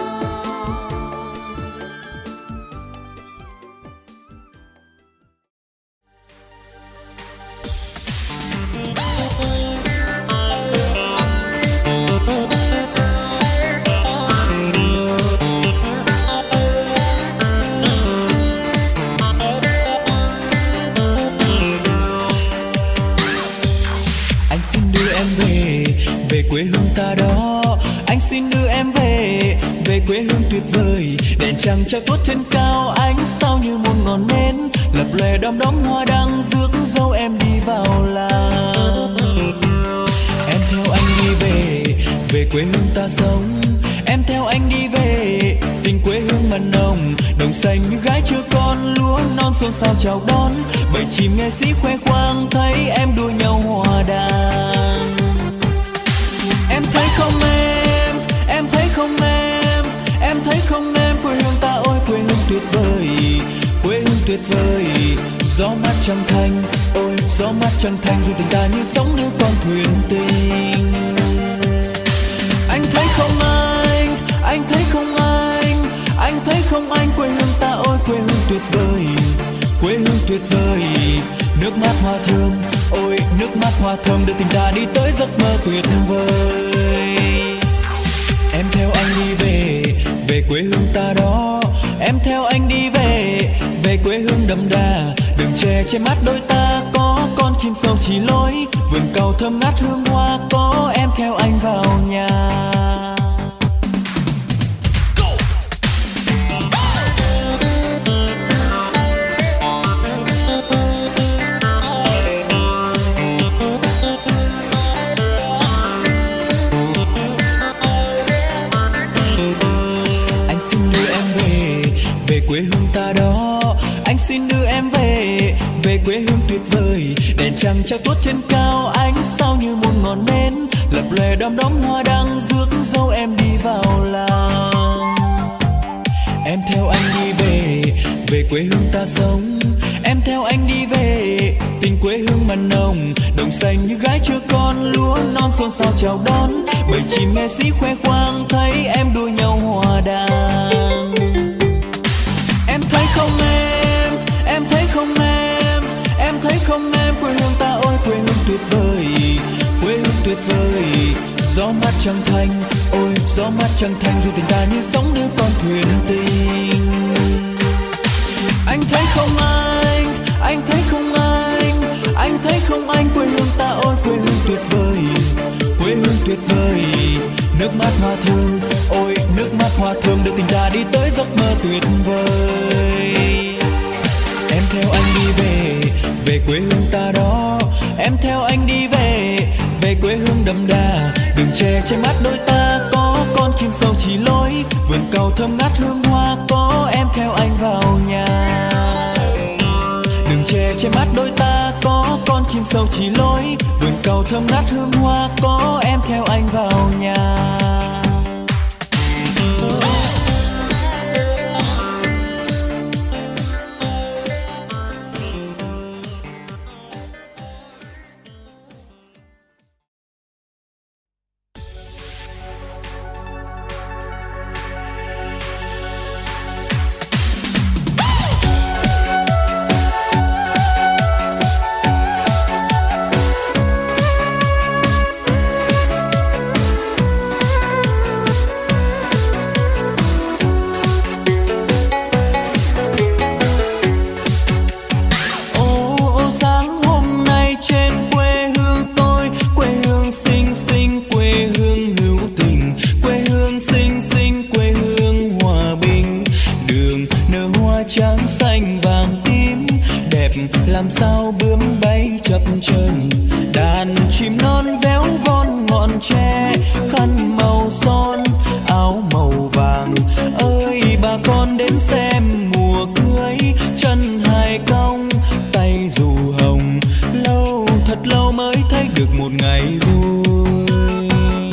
[SPEAKER 2] Anh xin đưa em về, về quê hương ta đó. Anh xin đưa em về, về quê hương tuyệt vời. Đèn trăng treo tuốt trên cao, ánh sao như một ngọn nến, lập lòe đom đóm hoa đăng rước dâu em đi vào làng. Em theo anh đi về, về quê hương ta sống. Em theo anh đi xanh như gái chưa con, lúa non xôn xao chào đón, bầy chim nghệ sĩ khoe khoang thấy em đua nhau hòa đàn. Em thấy không em, em thấy không em, em thấy không em, quê hương ta ôi quê hương tuyệt vời, quê hương tuyệt vời. Gió mát trăng thanh, ôi gió mát trăng thanh, dù tình ta như sóng đưa con thuyền tình. Anh thấy không anh, anh thấy không anh, anh thấy không anh, quê hương ta ôi quê hương tuyệt vời, quê hương tuyệt vời. Nước mát hoa thơm, ôi nước mát hoa thơm, đưa tình ta đi tới giấc mơ tuyệt vời. Em theo anh đi về, về quê hương ta đó. Em theo anh đi về, về quê hương đậm đà. Đường tre che mắt đôi ta, có con chim sâu chỉ lối. Vườn cau thơm ngát hương hoa, có em theo anh vào nhà. Quê hương ta đó, anh xin đưa em về, về quê hương tuyệt vời. Đèn trăng trao tuốt trên cao, ánh sao như một ngọn nến, lập lòe đom đóm hoa đăng, rước dâu em đi vào làng. Em theo anh đi về, về quê hương ta sống. Em theo anh đi về, tình quê hương mặn nồng. Đồng xanh như gái chưa con, lúa non xôn xao chào đón, bầy chim nghệ sĩ khoe khoang thấy em đua nhau hòa đàn. Em thấy không em, em thấy không em, em thấy không em, quê hương ta ôi quê hương tuyệt vời, quê hương tuyệt vời. Gió mát trăng thanh, ôi gió mát trăng thanh, dù tình ta như sóng đưa con thuyền tình. Anh thấy không anh, anh thấy không anh, anh thấy không anh, quê hương ta ôi quê hương tuyệt vời, quê hương tuyệt vời. Nước mát hoa thơm, ôi nước mát hoa thơm, đưa tình ta đi tới giấc mơ tuyệt vời. Em theo anh đi về, về quê hương ta đó. Em theo anh đi về, về quê hương đậm đà. Đường tre che mắt đôi ta, có con chim sâu chỉ lối. Vườn cau thơm ngát hương hoa, có em theo anh vào nhà. Đường tre che mắt đôi ta, có con chim sâu chỉ lối. Vườn cau thơm ngát hương hoa, có em theo anh vào nhà. Làm sao bướm bay chập chờn, đàn chim non véo von ngọn tre. Khăn màu son, áo màu vàng, ơi bà con đến xem mùa cưới. Chân hài cong, tay dù hồng, lâu thật lâu mới thấy được một ngày vui.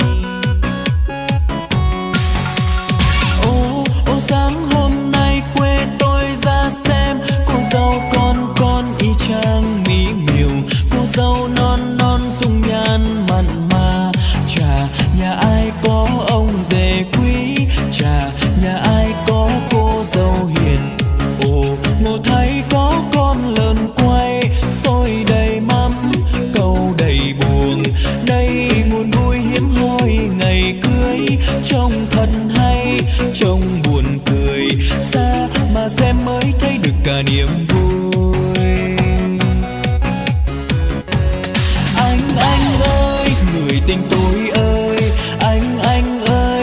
[SPEAKER 2] Ô, ô sáng hôm nay quê tôi ra xem, cô dâu con con y chang mỹ miều. Cô dâu non non dung nhan mặn mà, chả nhà ai có ông rể quý, chả nhà ai có cô dâu hiền. Ồ ngộ thấy có con lợn quay, xôi đầy mắm câu đầy buồn. Đây nguồn vui hiếm hoi ngày cưới, trông thật hay trông buồn cười. Xa mà xem mới thấy được cả niềm vui. Anh anh ơi người tình tôi ơi, anh anh ơi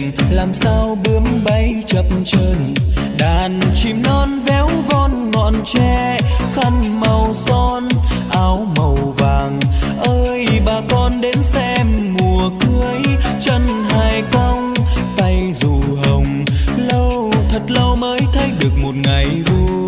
[SPEAKER 2] làm sao bướm bay chập chờn, đàn chim non véo von ngọn tre, khăn màu son áo màu vàng. Ơi bà con đến xem mùa cưới, chân hai cong tay dù hồng, lâu thật lâu mới thấy được một ngày vui.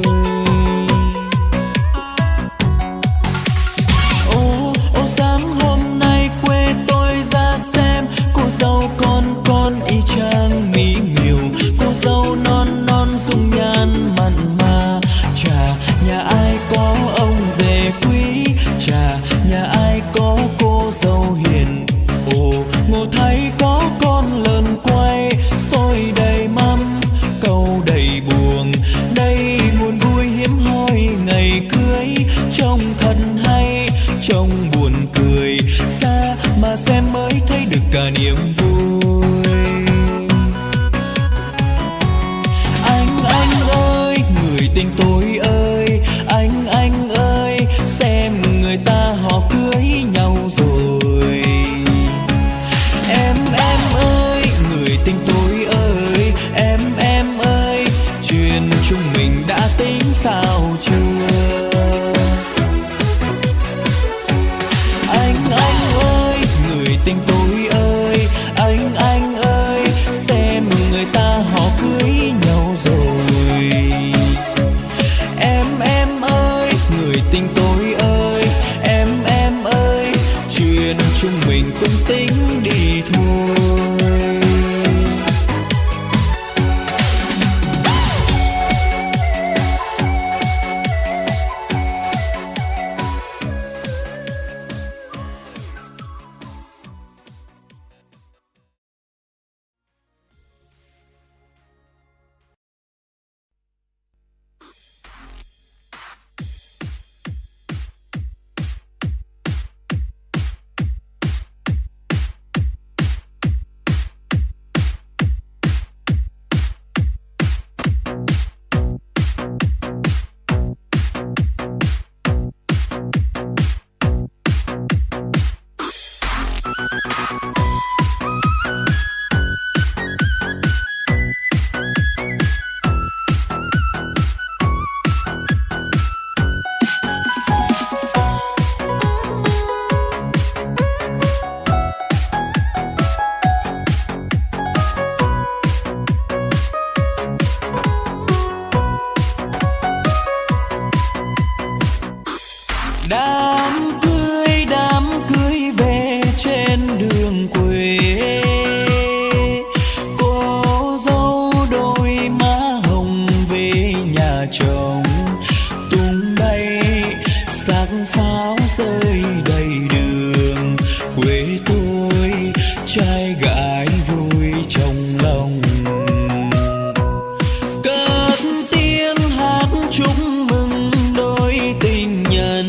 [SPEAKER 2] Ô ô sáng hôm nay quê tôi ra xem, cô dâu con con y chang mỹ miều, cô dâu non non dung nhan mặn mà. Chà nhà ai có ông rể quý, chà nhà ai có cô dâu hiền. Ồ ngộ thấy có con lợn quay, xôi đầy mâm câu đầy buồng. Đây nguồn vui hiếm hoi ngày cưới, trông thật hay trông buồn cười, xa mà xem mới thấy được cả niềm vui. Anh anh ơi người tình tôi ơi, anh anh ơi xem người ta họ cưới nhau rồi. Em em ơi người tình tôi ơi, em em ơi chuyện chúng mình đã tính sao chưa? Anh anh ơi người tình tôi ơi, anh anh ơi xem người ta họ cưới nhau rồi. Em em ơi người tình tôi ơi, em em ơi chuyện chúng mình cũng tính đi thôi. Đám cưới đám cưới về trên đường quê, cô dâu đôi má hồng về nhà chồng, tung bay sắc pháo rơi đầy đường. Quê tôi trai gái vui trong lòng, cất tiếng hát chúc mừng đôi tình nhân,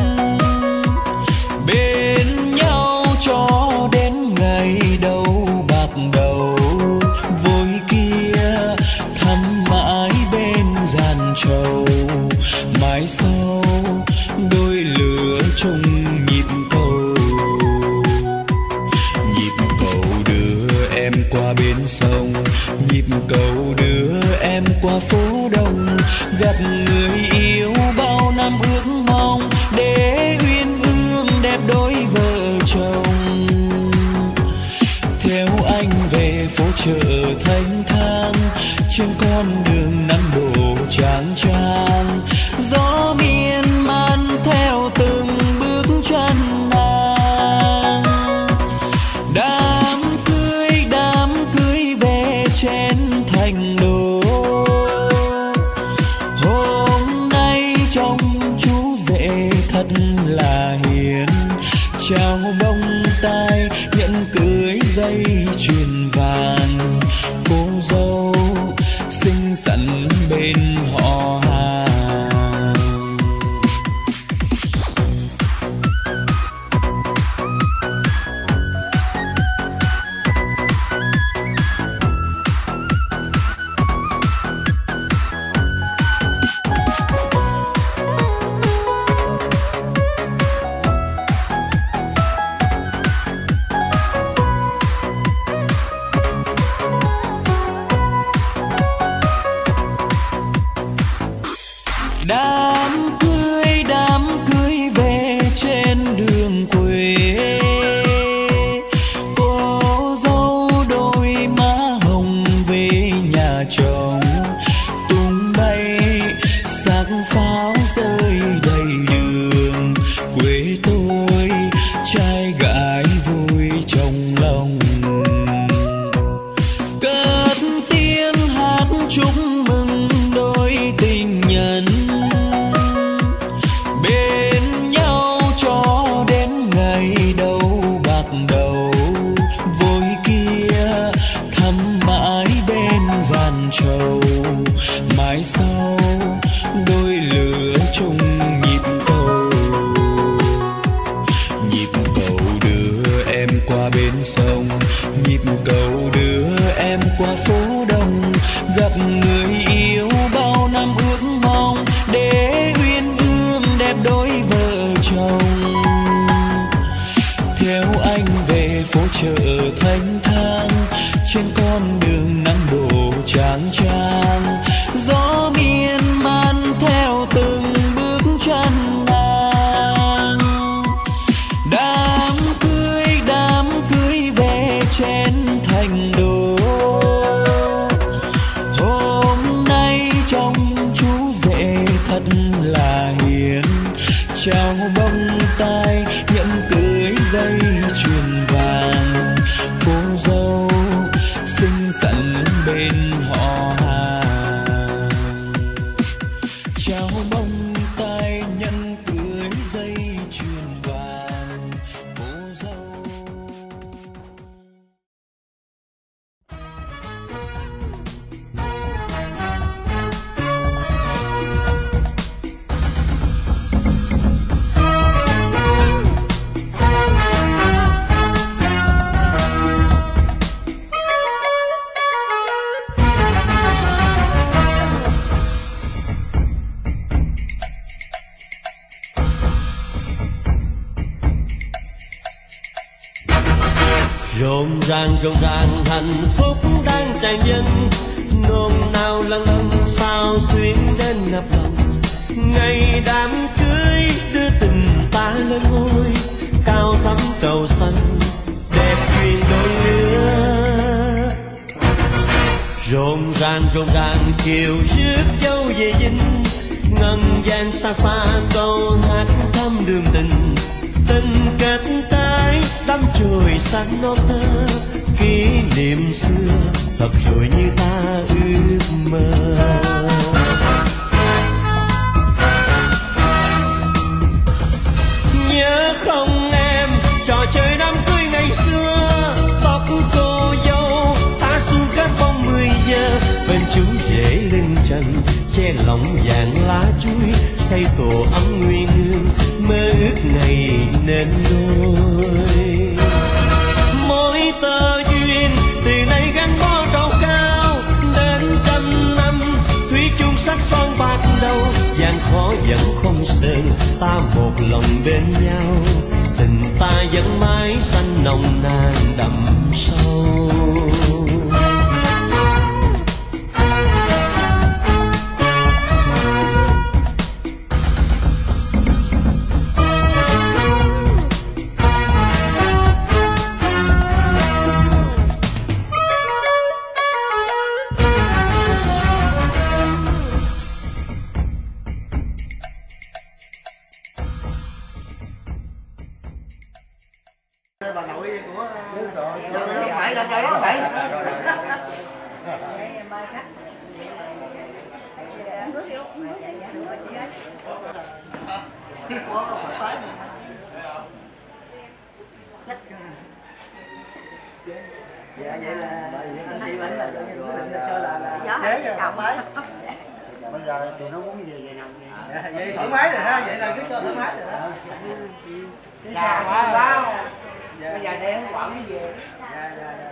[SPEAKER 2] bên nhau cho đến ngày đầu bạc đầu. Vôi kia thắm mãi bên giàn trầu, mái sau đôi lửa chung nhịp cầu. Nhịp cầu đưa em qua bên sông, nhịp cầu đưa em qua phố đông. Gặp người yêu bao năm ước mong, để uyên ương đẹp đôi vợ chồng. Theo anh về phố chợ thanh thang, trên con đường năm độ chang chang. Gió miên man theo từng bước chân nàng. Đám cưới đám cưới về trên thành đô, hôm nay trông chú rể thật là hiền. Trao bông tai nhẫn cưới dây chuyền vàng, cô dâu xinh xắn bên họ hàng. qua phố đông, gặp người yêu bao năm ước mong để uyên ương đẹp đôi vợ chồng. Theo anh về phố chợ thanh thang, trên con đường nắng đổ chang chang, gió miên man theo từng bước chân nàng. Đám cưới đám cưới về trên thành đô, hôm nay trông chú rể thật là hiền, trao bông tai nhẫn cưới dây chuyền vàng, cô dâu xinh xắn bên họ hàng. Trao bông tai nhẫn cưới dây chuyền vàng, cô dâu.
[SPEAKER 14] Rộn ràng rộn ràng hạnh phúc đang tràn dâng, nôn nao lâng lâng sao xuyến đến ngập lòng. Ngày đám cưới đưa tình ta lên ngôi, cao thắm cầu xanh đẹp duyên đôi lứa. Rộn ràng rộn ràng chiều rước dâu về dinh, ngân vang xa xa câu hát thăm đường tình. Tình kết trái đắm trôi sáng non thơ, kỷ niệm xưa thật rồi như ta ước mơ. Nhớ không em trò chơi đám cưới ngày xưa, tóc cô dâu ta xuống các bóng mười giờ, bên chú rể lưng trần che lòng vàng lá chuối, xây tổ ấm nguyên hương mơ ước ngày nên đôi. Mỗi tơ duyên từ nay gắn bó trầu cao, đến trăm năm thủy chung sắc son bạc đầu, gian khó vẫn không sơn ta một lòng bên nhau, tình ta vẫn mãi xanh nồng nàn đậm sâu.
[SPEAKER 10] Bà nội của phải làm rồi đó phải. Dạ vậy là anh chị mình là quyết định cho là là thế rồi chồng ấy. Bây giờ tụi nó muốn về về nằm vậy. Vậy thoải mái rồi ha, vậy là cứ cho thoải mái rồi đó. Cái sao quá. Bây giờ để không quản cái gì. Dạ dạ dạ.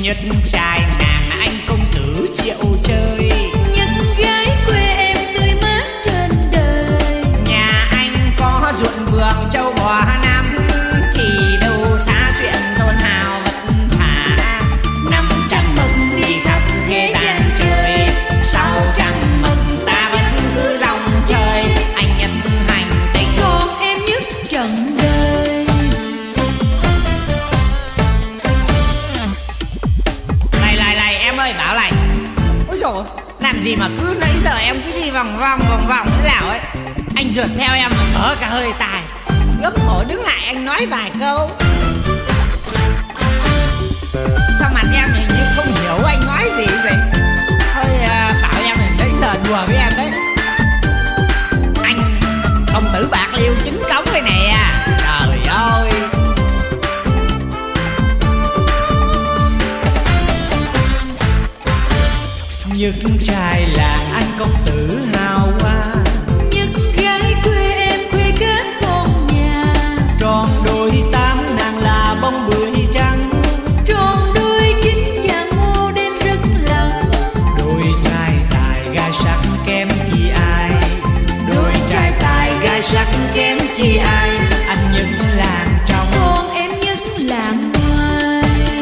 [SPEAKER 15] nhất trai nàng anh công tử triệu chơi.
[SPEAKER 6] Nhất gái quê em tươi mát trên đời.
[SPEAKER 15] Nhà anh có ruộng vườn châu bò năm, thì đâu xa chuyện thôn hào vật vả. Năm trăng mừng đi khắp thế gian chơi, sau trăng mừng ta vẫn cứ dòng chơi. Anh nhất hành tinh,
[SPEAKER 6] còn em nhất trần đời.
[SPEAKER 15] Này này này em ơi, bảo này. Ôi dồi, làm gì mà cứ nãy giờ em cứ đi vòng vòng vòng vòng thế nào ấy. Anh rượt theo em ở cả hơi tài. Gấp cổ đứng lại anh nói vài câu. Sao mặt em hình như không hiểu anh nói gì vậy? Thôi à, bảo em là nãy giờ đùa với em đấy. Anh công tử bạc liêu chính cống đây nè. Trời ơi. Nhất trai là anh công tử hào hoa.
[SPEAKER 6] Nhất gái quê em quê các con nhà.
[SPEAKER 15] Tròn đôi tám nàng là bông bưởi trắng.
[SPEAKER 6] Tròn đôi chín chàng ngô đen rất lặng.
[SPEAKER 15] Đôi trai tài gai sắc kém chi ai. Đôi trai tài gai sắc kém chi ai. Anh nhất làng trong,
[SPEAKER 6] còn em nhất làng ngoài.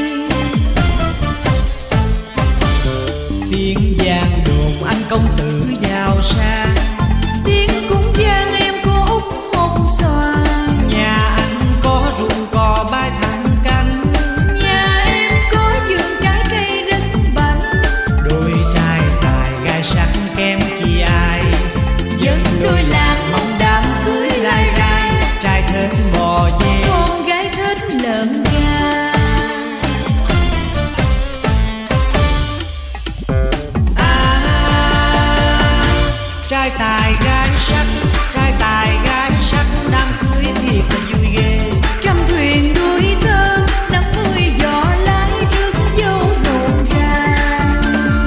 [SPEAKER 15] tiếng giang đồn anh công tử giàu sang.
[SPEAKER 6] Tiếng cũng giang em có út hồng xoàn.
[SPEAKER 15] Nhà anh có ruộng cò bãi thẳng canh.
[SPEAKER 6] Nhà em có vườn trái cây rất bảnh.
[SPEAKER 15] Đôi trai tài gai sắc kém chi ai.
[SPEAKER 6] Dân đôi làng
[SPEAKER 15] mong đám cưới lai rai. Trai thết bò dê,
[SPEAKER 6] con gái thích lợn gà.
[SPEAKER 15] trai tài gái sắc, trai tài gái sắc. Đám cưới thiệt là vui ghê.
[SPEAKER 6] Trăm thuyền đuổi thơ, năm mươi giỏ lái rước dâu rộn ràng.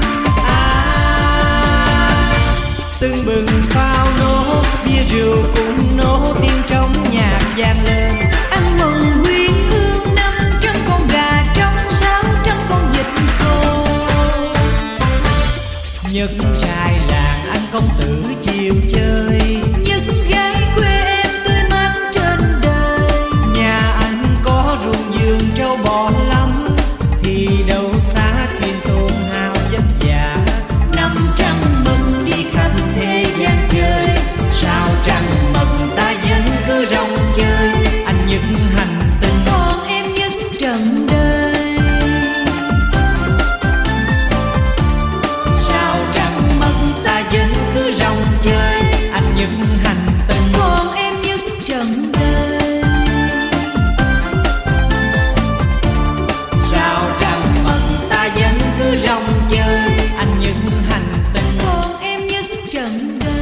[SPEAKER 15] À, tưng bừng pháo nổ, bia rượu cùng nổ, tiếng trong nhạc vang lên.
[SPEAKER 6] Ăn mừng quyến hương, năm trăm con gà trong, sáu trăm con vịt cô.
[SPEAKER 15] Nhất trai làng anh công tử chiều chơi.
[SPEAKER 6] Nhất gái quê em tươi mát trên đời.
[SPEAKER 15] Nhà anh có ruộng vườn trâu bò lắm, thì đâu xa thuyền tôn hào vất vả.
[SPEAKER 6] Năm trăng mừng đi khắp thế gian chơi,
[SPEAKER 15] sao trăng mừng ta vẫn cứ rong chơi. Anh nhất hành tinh,
[SPEAKER 6] còn em nhất trần đời.
[SPEAKER 15] sao trăng mừng ta vẫn cứ rong chơi. Anh nhất hành tinh,
[SPEAKER 6] còn em nhất trần đời.
[SPEAKER 15] sao trăng mừng ta vẫn cứ rong chơi. Anh nhất hành tinh,
[SPEAKER 6] còn em nhất trần đời.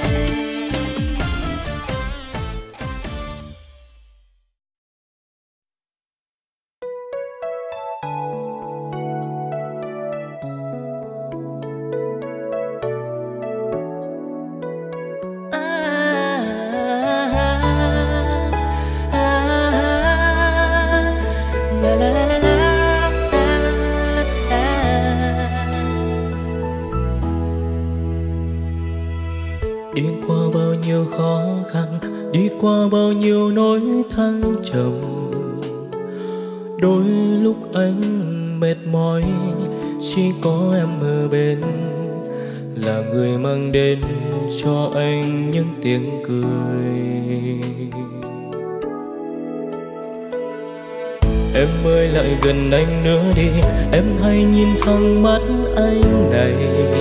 [SPEAKER 5] Đi qua bao nhiêu khó khăn, đi qua bao nhiêu nỗi thăng trầm. Đôi lúc anh mệt mỏi, chỉ có em ở bên, là người mang đến cho anh những tiếng cười. Em ơi lại gần anh nữa đi, em hãy nhìn thẳng mắt anh này.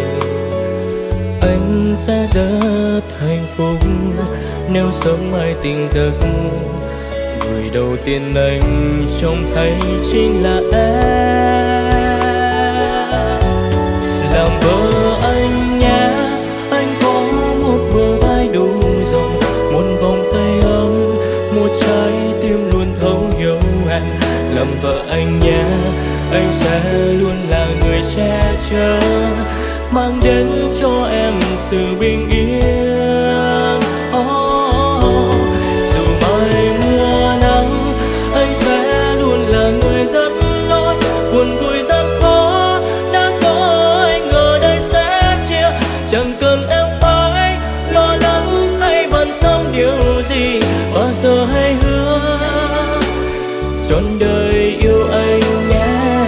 [SPEAKER 5] Anh sẽ rất hạnh phúc nếu sớm mai tỉnh giấc. Người đầu tiên anh trông thấy chính là em. Làm vợ anh nhé, anh có một bờ vai đủ rộng, một vòng tay ấm, một trái tim luôn thấu hiểu em. Làm vợ anh nhé, anh sẽ luôn là người che chở, mang đến cho em sự bình yên. Oh, dù mai mưa nắng, anh sẽ luôn là người dẫn lối, buồn vui rất trọn đời yêu anh nhé.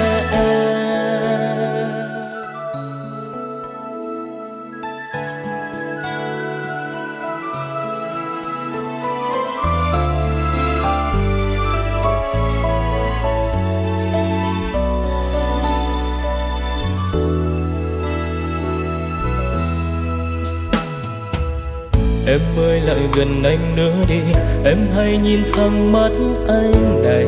[SPEAKER 5] Em ơi lại gần anh nữa đi, em hãy nhìn thẳng mắt anh này.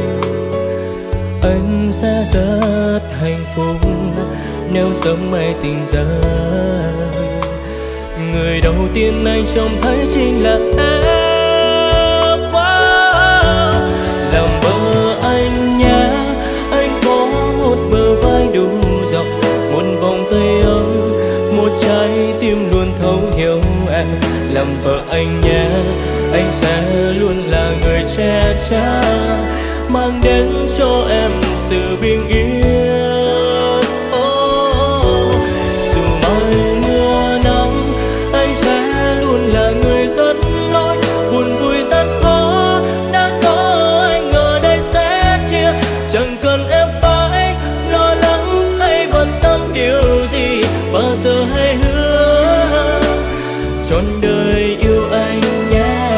[SPEAKER 5] Anh sẽ rất hạnh phúc nếu sớm mai tỉnh giấc. Người đầu tiên anh trông thấy chính là em. Wow. Làm vợ anh nhé, anh có một bờ vai đủ rộng, một vòng tay ấm, một trái tim luôn thấu hiểu em. Làm vợ anh nhé, anh sẽ luôn là người che chở, mang đến cho em sự bình yên. Oh, dù mai mưa nắng, anh sẽ luôn là người dẫn lối. Buồn vui rất khó, đã có anh ở đây sẽ chia. Chẳng cần em phải lo lắng hay bận tâm điều gì, bao giờ hãy hứa trọn đời yêu anh nhé.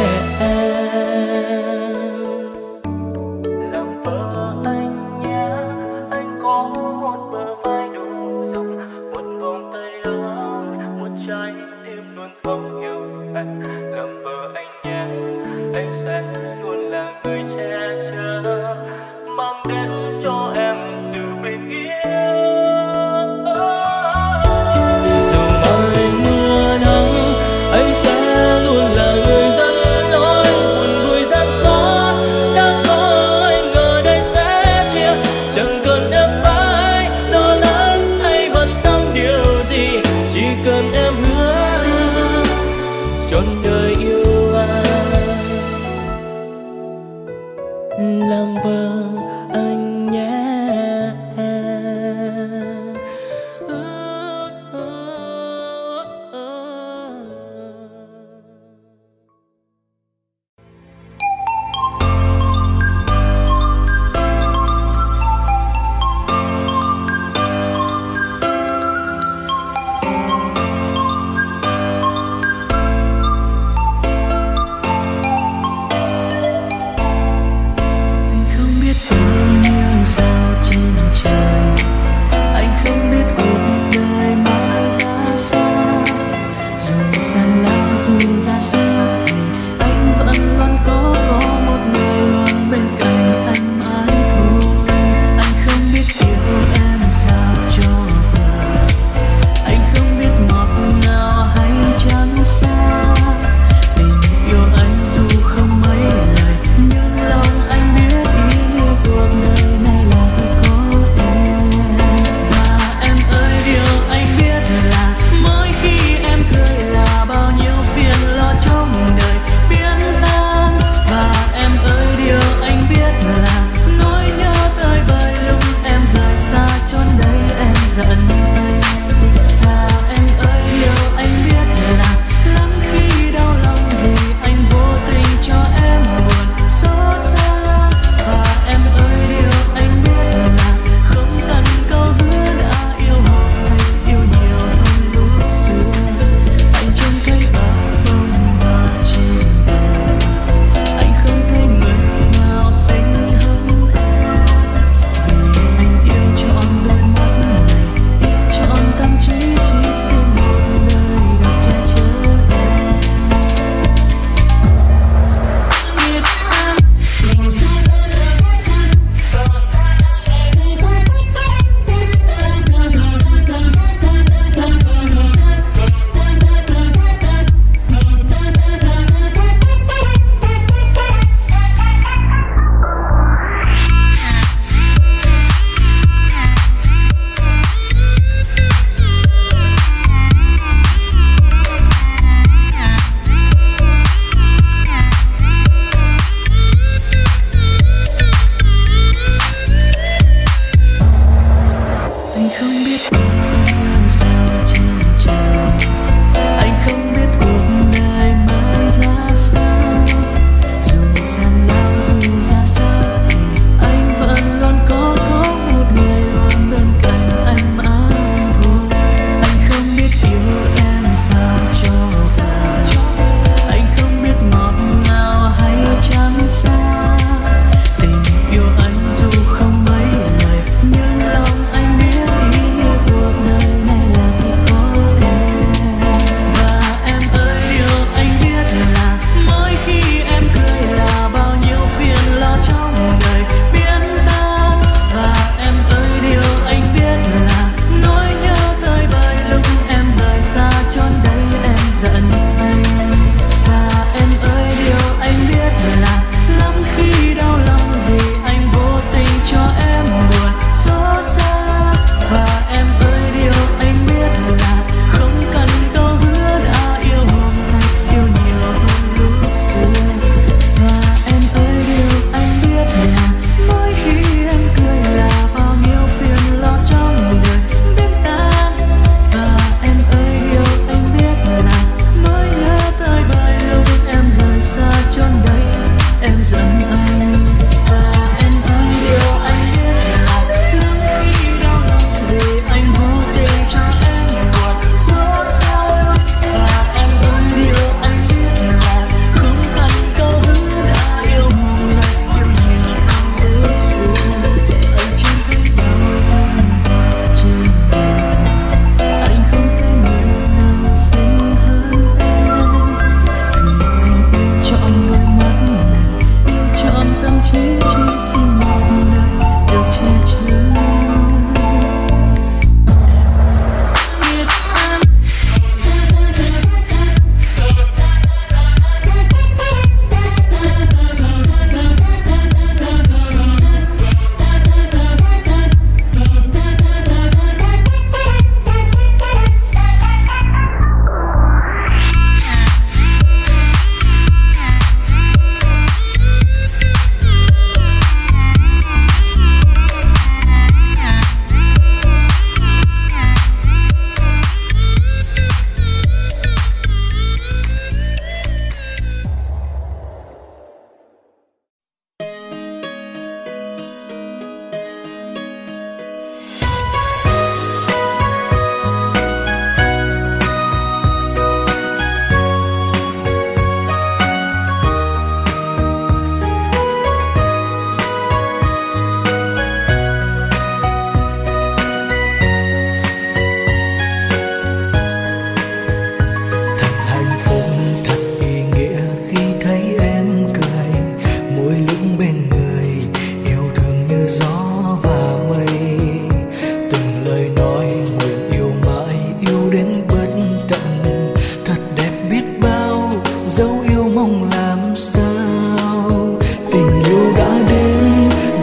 [SPEAKER 5] Làm vợ anh nhé, anh có một bờ vai đủ rộng, một vòng tay ấm, một trái tim luôn thấu hiểu em. Làm vợ anh nhé, anh sẽ luôn là người che chở, mang đến cho em sự bình yên. Dù mai mưa nắng, anh sẽ luôn là người dẫn lối. Buồn vui rất khó, đã có anh ở đây sẽ chia. Chẳng cần em phải lo lắng hay bận tâm điều gì, chỉ cần em hứa trọn đời yêu anh. Làm vợ anh nhé.
[SPEAKER 16] Không biết giờ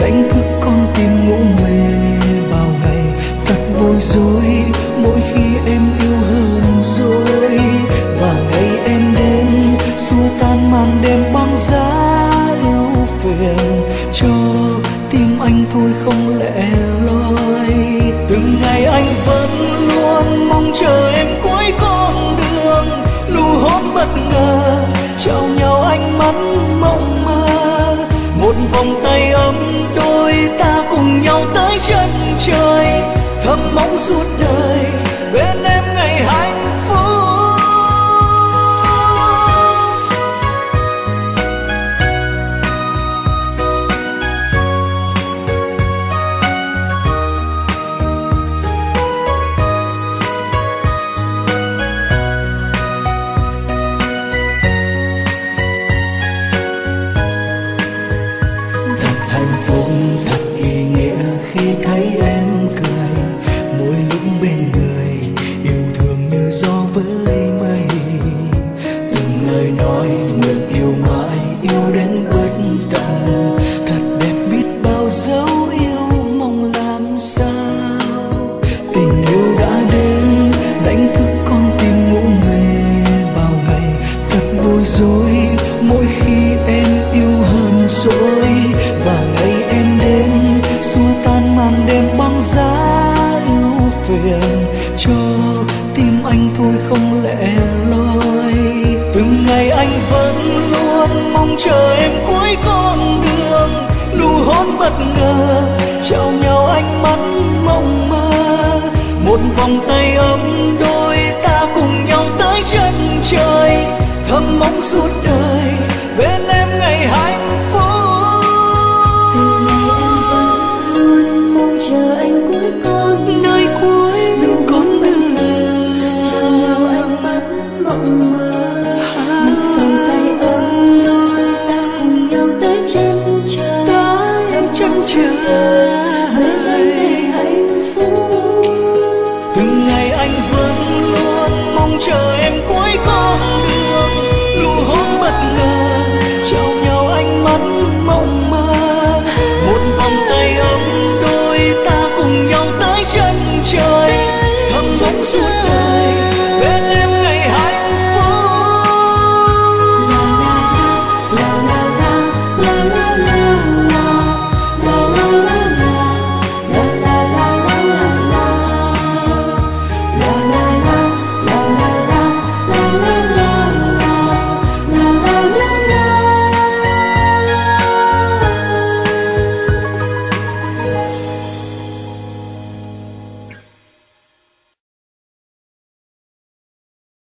[SPEAKER 16] đánh thức con tim ngủ mê bao ngày. Thật bối rối mỗi khi em yêu hơn rồi, và ngày em đến xua tan màn đêm băng giá yêu phiền cho tim anh thôi không lẻ loi. Từng ngày anh vẫn luôn mong chờ em cuối con đường, nụ hôn bất ngờ trao nhau ánh mắt mộng mơ, một vòng tay ấm đôi ta cùng nhau tới chân trời, thầm mong suốt đời bên em ngày hạnh phúc. Cho tim anh thôi không lẻ loi. Từng ngày anh vẫn luôn mong chờ em cuối con đường, nụ hôn bất ngờ trao nhau ánh mắt mộng mơ, một vòng tay ấm đôi ta cùng nhau tới chân trời, thầm mong suốt đời bên em ngày hạnh phúc.
[SPEAKER 6] Từ ngày em vẫn luôn mong chờ anh cuối con nơi cuối con đường, trao nhau ánh mắt mộng mơ, một vòng tay ấm ta cùng nhau tới chân trời, tới chân trời.